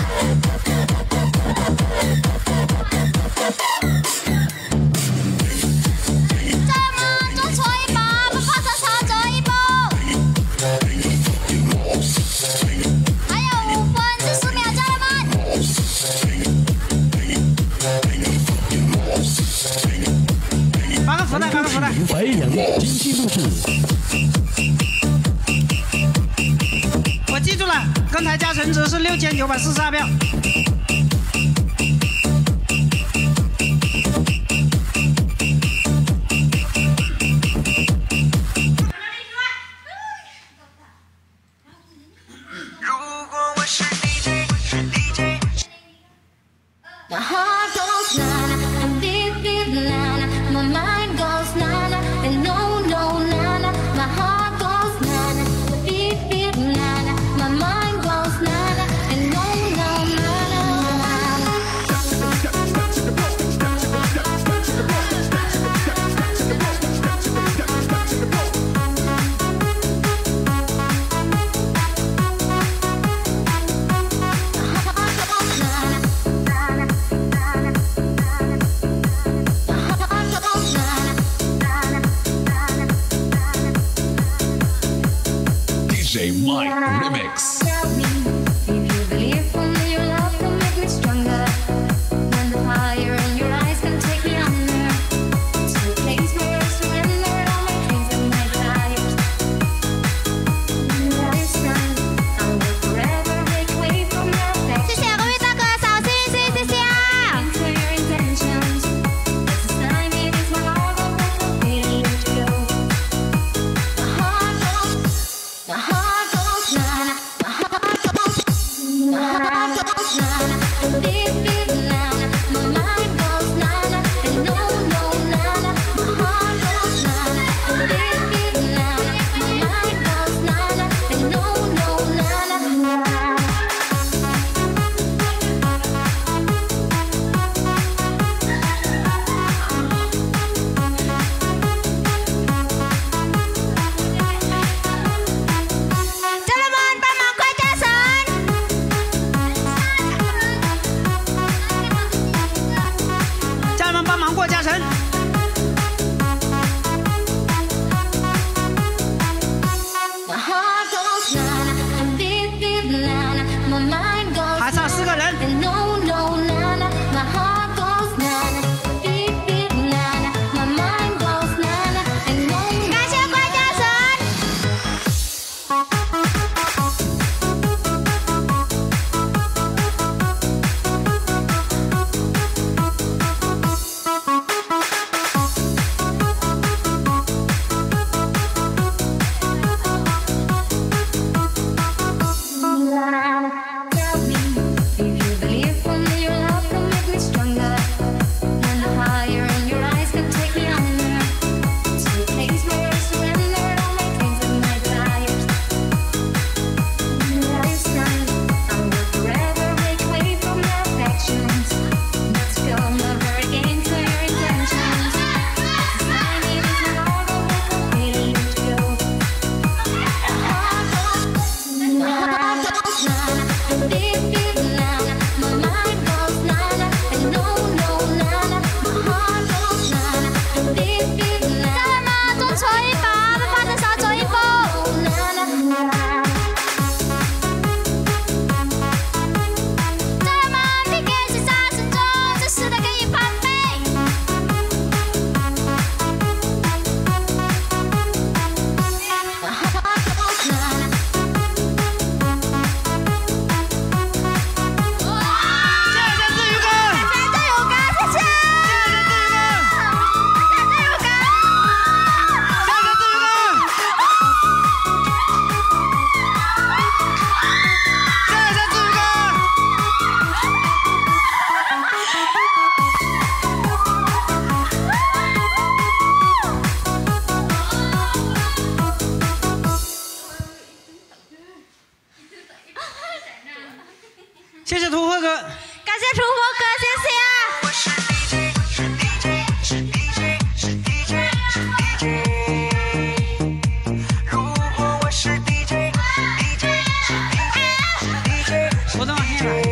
家人们，众筹一把，不怕这长折一波。还有五分四十秒，家人们。 发个福袋，发个福袋。 白羊精心录制。 我记住了，刚才加成值是六千九百四十二票。 My heart goes na-na, and beat beat na-na. My mind goes na-na, and no no na-na. My heart goes na-na, beat beat na-na. My mind goes na-na, and no no na-na. D J Mike Remix。 Tell me if you believe for me, your love will make me stronger. When the fire in your eyes can take me under, to a place where I surrender all my dreams and my desires. This time, I will forever break away from your affection. 谢谢各位大哥小星星，谢谢啊！ Into your intentions. This time it is my heart that will completely let you go. My heart goes, my heart goes na-na, my heart goes, my heart goes na-na, beat beat na-na, my mind goes na-na, and no no na-na. 谢谢突破哥， 感谢突破哥，谢谢。 我等会儿来。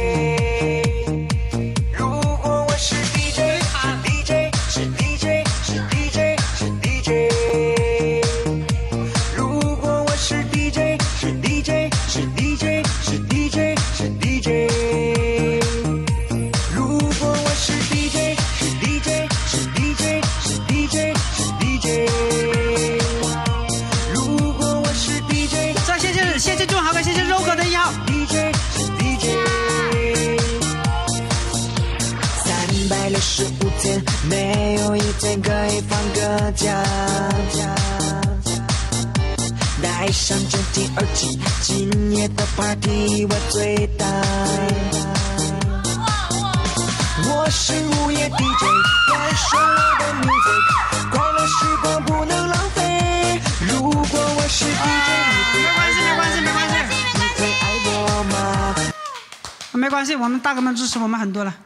如果我是 D J，D J 是 D J 是 D J 是 D J。如果我是 D J， 是 D J 是 D J 是 D J 是 D J。如果我是 D J， 是 D J 是 D J 是 D J 是 D J。如果我是 D J， 再谢谢谢谢俊豪哥，谢谢肉哥的一号。 D J 是 D J。三百六十五天，没有一天可以放个假。戴上监听耳机，今夜的 party 我最大。我是午夜 D J， 感受我的 music， 快乐时光不能浪费。如果我是 D J， 没关系，没关系，没关系， 你会爱我吗？ 没关系，我们大哥们支持我们很多了。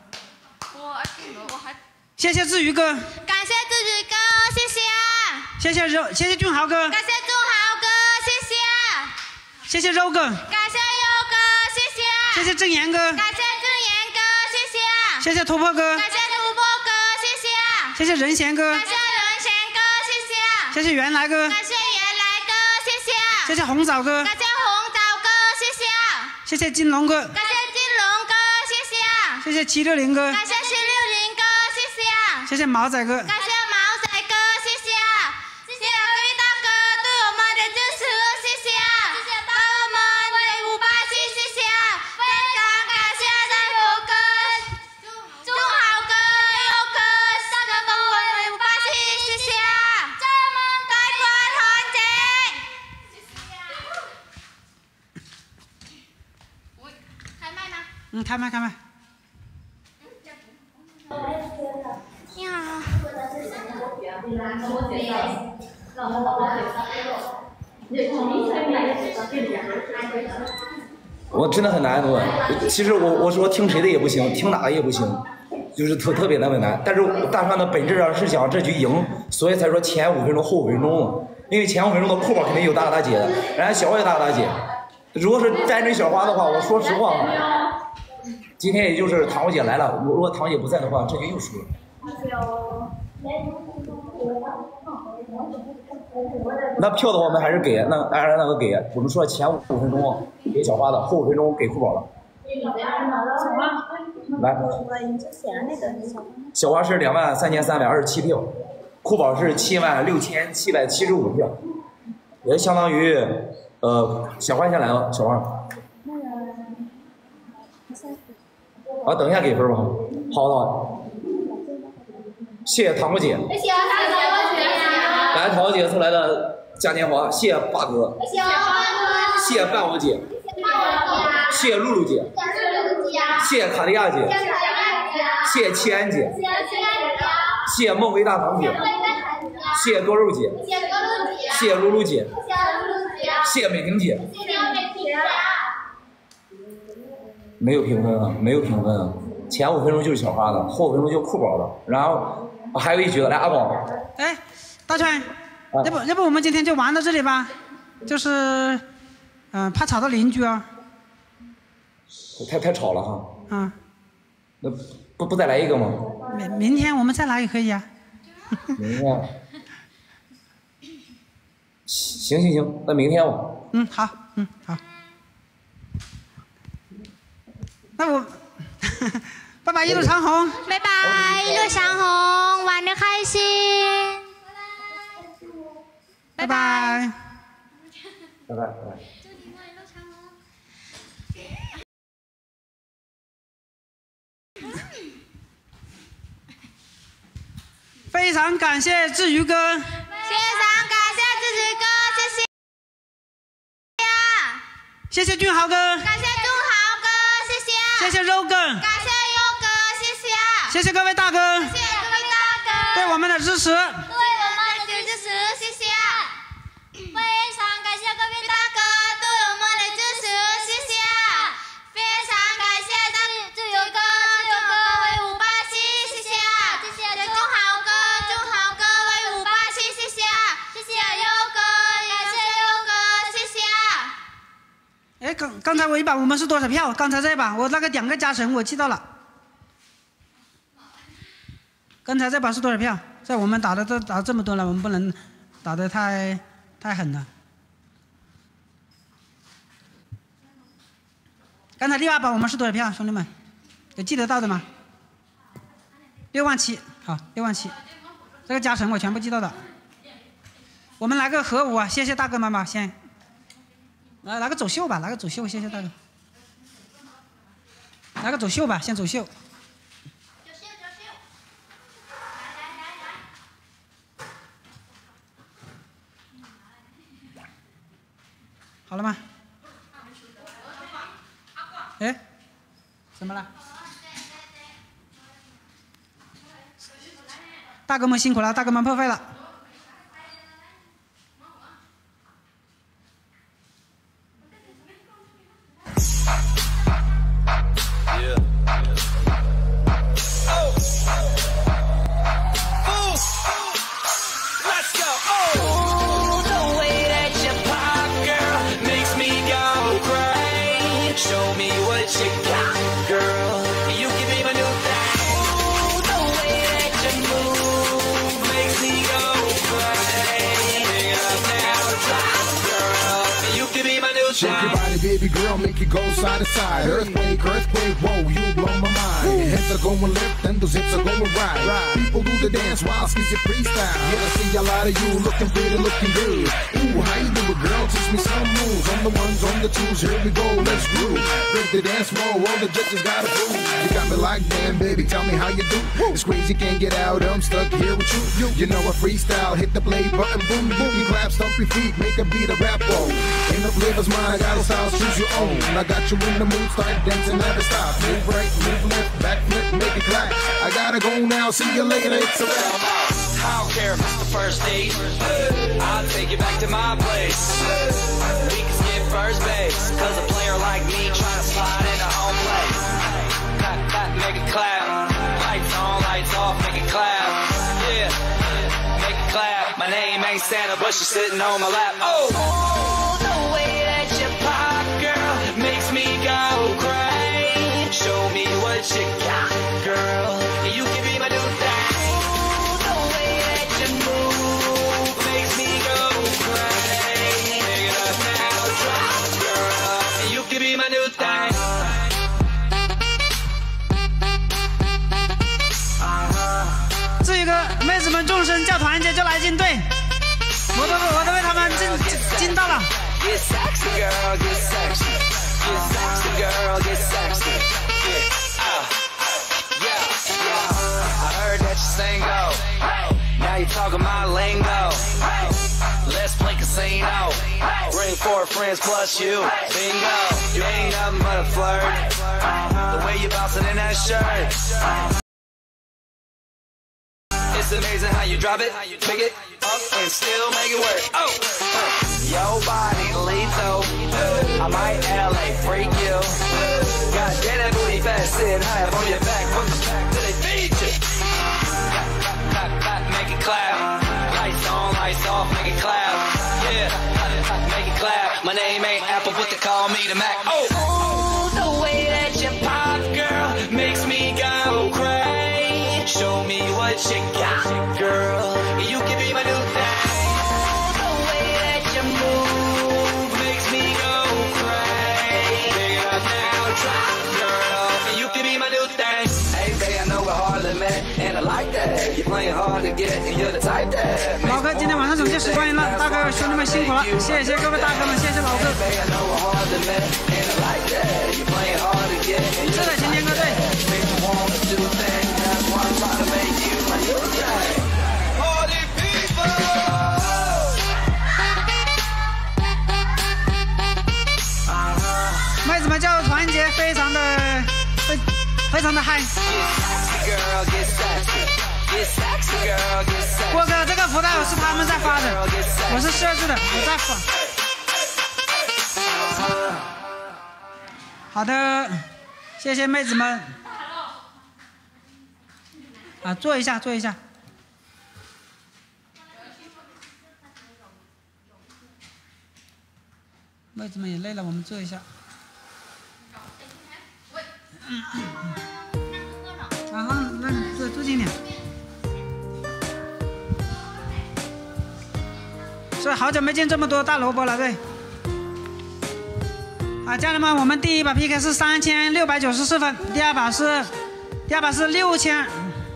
谢谢志宇哥， 感谢志宇哥，谢谢。 谢谢肉，谢谢俊豪哥， 感谢俊豪哥，谢谢。 谢谢肉哥， 感谢肉哥，谢谢。 谢谢郑岩哥， 感谢郑岩哥，谢谢。 谢谢突破哥， 感谢突破哥，谢谢。 谢谢任贤哥， 感谢任贤哥，谢谢。 谢谢原来哥， 感谢原来哥，谢谢。 谢谢红枣哥， 感谢红枣哥，谢谢。 谢谢金龙哥， 感谢金龙哥，谢谢。 谢谢七六零哥， 感谢七六零哥，谢谢。 谢谢毛仔哥， 感谢毛仔哥，谢谢。谢谢各位大哥对我们的支持，谢谢。谢谢大哥们为五八七，谢谢。非常感谢大友哥、钟豪哥、佑哥、大哥们为五八七，谢谢。咱们大家团结。开麦吗？ 嗯，开麦开麦。 你好。 我真的很难读，其实我我说听谁的也不行，听哪个也不行，就是特特别特别难。但是大川的本质上是想这局赢，所以才说前五分钟后五分钟，因为前五分钟的库宝肯定有大大姐的，人家小花有大大姐。如果是单纯小花的话，我说实话，今天也就是唐姐来了，如果唐姐不在的话，这局又输了。那票的话我们还是给，那按照那个给，我们说前五分钟给小花的，后五分钟给库宝了。来，小花是两万三千三百二十七票，库宝是七万六千七百七十五票，也相当于，呃，小花先来了，小花。啊，等一下给分吧。好的。谢谢糖果姐， 谢谢糖果姐， 感谢糖果姐送来的嘉年华，谢谢八哥， 谢谢八哥， 谢谢伴舞姐，谢谢露露姐，谢谢卡地亚姐，谢谢七安姐，谢谢梦维大堂姐，谢谢多肉姐，谢谢露露姐，谢谢美婷姐，没有评分啊，没有评分啊，前五分钟就是小花的，后五分钟就酷宝的，然后。还有一局，来阿宝。 哎，大川，要不要不我们今天就玩到这里吧？就是，嗯、呃，怕吵到邻居啊。 太太吵了哈。 嗯。 那不不再来一个吗？ 明明天我们再来也可以啊。 明天。行行行，那明天吧。 嗯，好，嗯好。那我。拜拜，一路长虹！ 拜拜，一路长虹，玩的开心！ 拜拜！ 拜拜！拜拜！ 非常感谢志宇哥！ 非常感谢志宇哥，谢谢！ 谢谢俊豪哥！ 感谢俊豪哥，谢谢！ 谢谢肉哥！ 感谢肉哥，谢谢！ 谢谢各位大哥！ 谢谢各位大哥对我们的支持！ 对我们的支持，谢谢！非常感谢各位大哥对我们的支持，谢谢！非常感谢大哥刚才我一把我们是多少票？刚才这一把我那个两个加成我记到了。刚才这把是多少票？在我们打的都打这么多了，我们不能打得太太狠了。刚才第二把我们是多少票，兄弟们？有记得到的吗？六万七，好，六万七，这个加成我全部记到的。我们来个合舞啊！谢谢大哥们吧，先。来来个走秀吧，来个走秀，谢谢大哥。来个走秀吧，先走秀。好了吗？哎，怎么了？大哥们辛苦了，大哥们破费了。 Shake your body, baby girl, make it go side to side. Earthquake, earthquake, whoa, you blow my mind. Heads are going left and those hips are going right. People do the dance while skis it freestyle. Yeah, I see a lot of you looking pretty, looking good. Ooh, how you do it, girl? Teach me some moves. On the ones, on the twos, here we go, let's groove. Break the dance floor, all the judges gotta prove. You got me like, damn, baby, tell me how you do. It's crazy, can't get out, I'm stuck here with you. You know I freestyle, hit the play button, boom, boom. You clap, stomp your feet, make a beat, a rap roll. Ain't no flavors, mine. I got a style, choose your own. I got you in the mood, start dancing, never stop. Move right, move left, back flip, make it clap. I gotta go now, see you later, it's a wrap. I don't care if it's the first date. I'll take you back to my place. We can skip first base, cause a player like me trying to slide into home plate. Clap, clap, make it clap. Lights on, lights off, make it clap. Yeah, make it clap. My name ain't Santa, but she's sitting on my lap. Oh! Makes me go crazy. Show me what you got, girl. You can be my new thing. The way that you move makes me go crazy. Pick it up now, drop, girl. You can be my new thing. Uh-huh. 这个妹子们众生叫团结就来进队，我都我都为他们尽尽到了。 Get sexy, girl, get sexy. Get sexy, girl, get sexy. Yeah, uh, yeah, yeah. I heard that you sing go. Now you talking my lingo. Let's play casino. Bring four friends plus you. Bingo. You ain't nothing but a flirt. The way you bouncing in that shirt. It's amazing how you drop it, pick it up, and still make it work. Oh, uh, your body lethal. I might L A freak you. God damn that booty fat, sitting high up on your back. From the back till they feed you. Clap, clap, clap, make it clap. Lights on, lights off, make it clap. Yeah, clap, clap, make it clap. My name ain't Apple, but they call me the Mac. Oh, oh the way that you pop, girl, makes me go crazy. Show me what you got, girl. You can be my new thing. The way that you move makes me go crazy. Pick it up now, drop, girl. You can be my new thing. Hey, babe, I know we're hardly met, and I like that. You're playing hard to get, and you're the type that. 老哥，今天晚上总结时关于了，大哥兄弟们辛苦了，谢谢各位大哥们，谢谢老哥。是的，今天歌队。妹子们叫团结，非常的非非常的嗨。郭哥，这个福袋我是他们在发的，我是设置的，我在发。好的，谢谢妹子们。啊，坐一下，坐一下。妹子们也累了，我们坐一下。 然后那坐坐近点。是好久没见这么多大萝卜了，对。啊，家人们，我们第一把 P K 是三千六百九十四分，第二把是第二把是六千，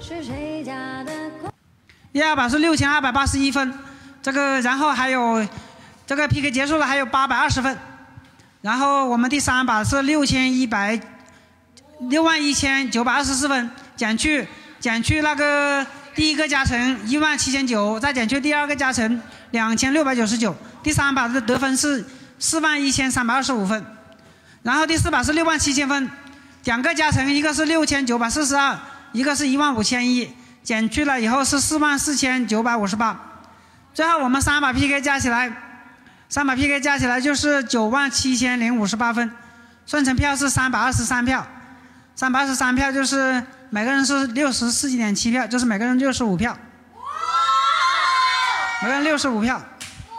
第二把是六千二百八十一分。这个然后还有这个 P K 结束了，还有八百二十分。然后我们第三把是六千一百六万一千九百二十四分，减去减去那个第一个加成一万七千九，再减去第二个加成两千六百九十九，第三把的得分是四万一千三百二十五分。然后第四把是六万七千分，两个加成，一个是六千九百四十二，一个是一万五千一，减去了以后是四万四千九百五十八。最后我们三把 P K 加起来，三把 P K 加起来就是九万七千零五十八分，算成票是三百二十三票，三百二十三票就是每个人是六十四点七票，就是每个人六十五票，每个人六十五票。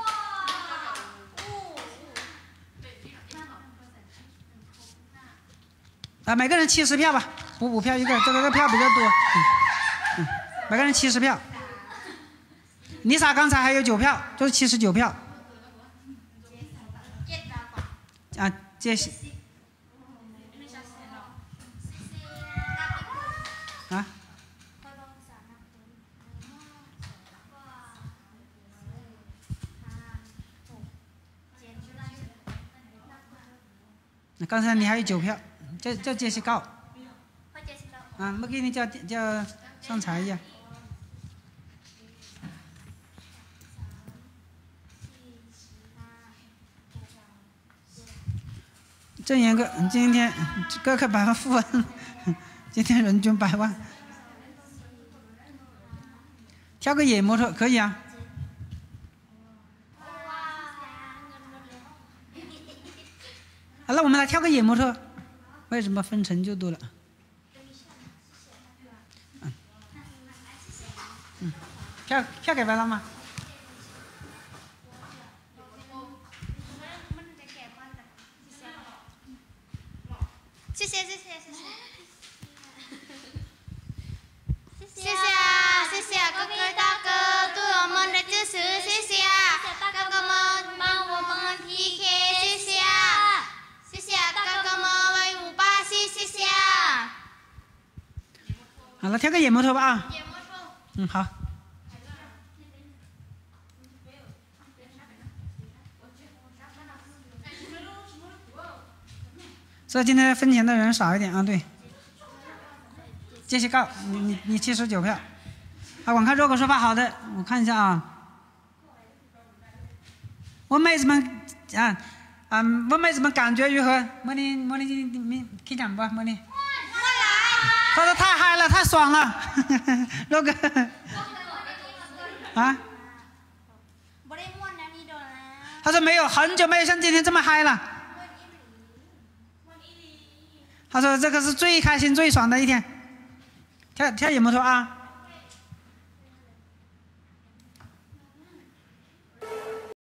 啊，每个人七十票吧，补五票一个，这个票比较多。嗯嗯，每个人七十票。丽莎刚才还有九票，就是七十九票。啊，杰西。啊。那刚才你还有九票。叫叫杰西告，啊，没给你叫叫上财呀。郑岩哥，今天各个百万富翁，今天人均百万，跳个野摩托可以啊。好了，我们来跳个野摩托。为什么分成就多了？嗯，嗯，票票给白了吗？ 谢谢谢谢谢谢，谢谢啊谢谢啊哥哥大哥对我们的支持，谢谢啊大哥们帮我们 P K， 谢谢啊谢谢啊大哥们。谢谢啊！ 好了，跳个野摩托吧啊！野摩托。嗯，好。所以今天分钱的人少一点啊，对。继续告你你你七十九票。啊，网看热狗说法好的，我看一下啊。问妹子们啊。嗯，问妹子们感觉如何？茉莉，茉莉，你你可以讲不？茉莉。他说太嗨了，太爽了，肉哥。啊？他说没有，很久没有像今天这么嗨了。他说这个是最开心、最爽的一天。跳跳野摩托啊！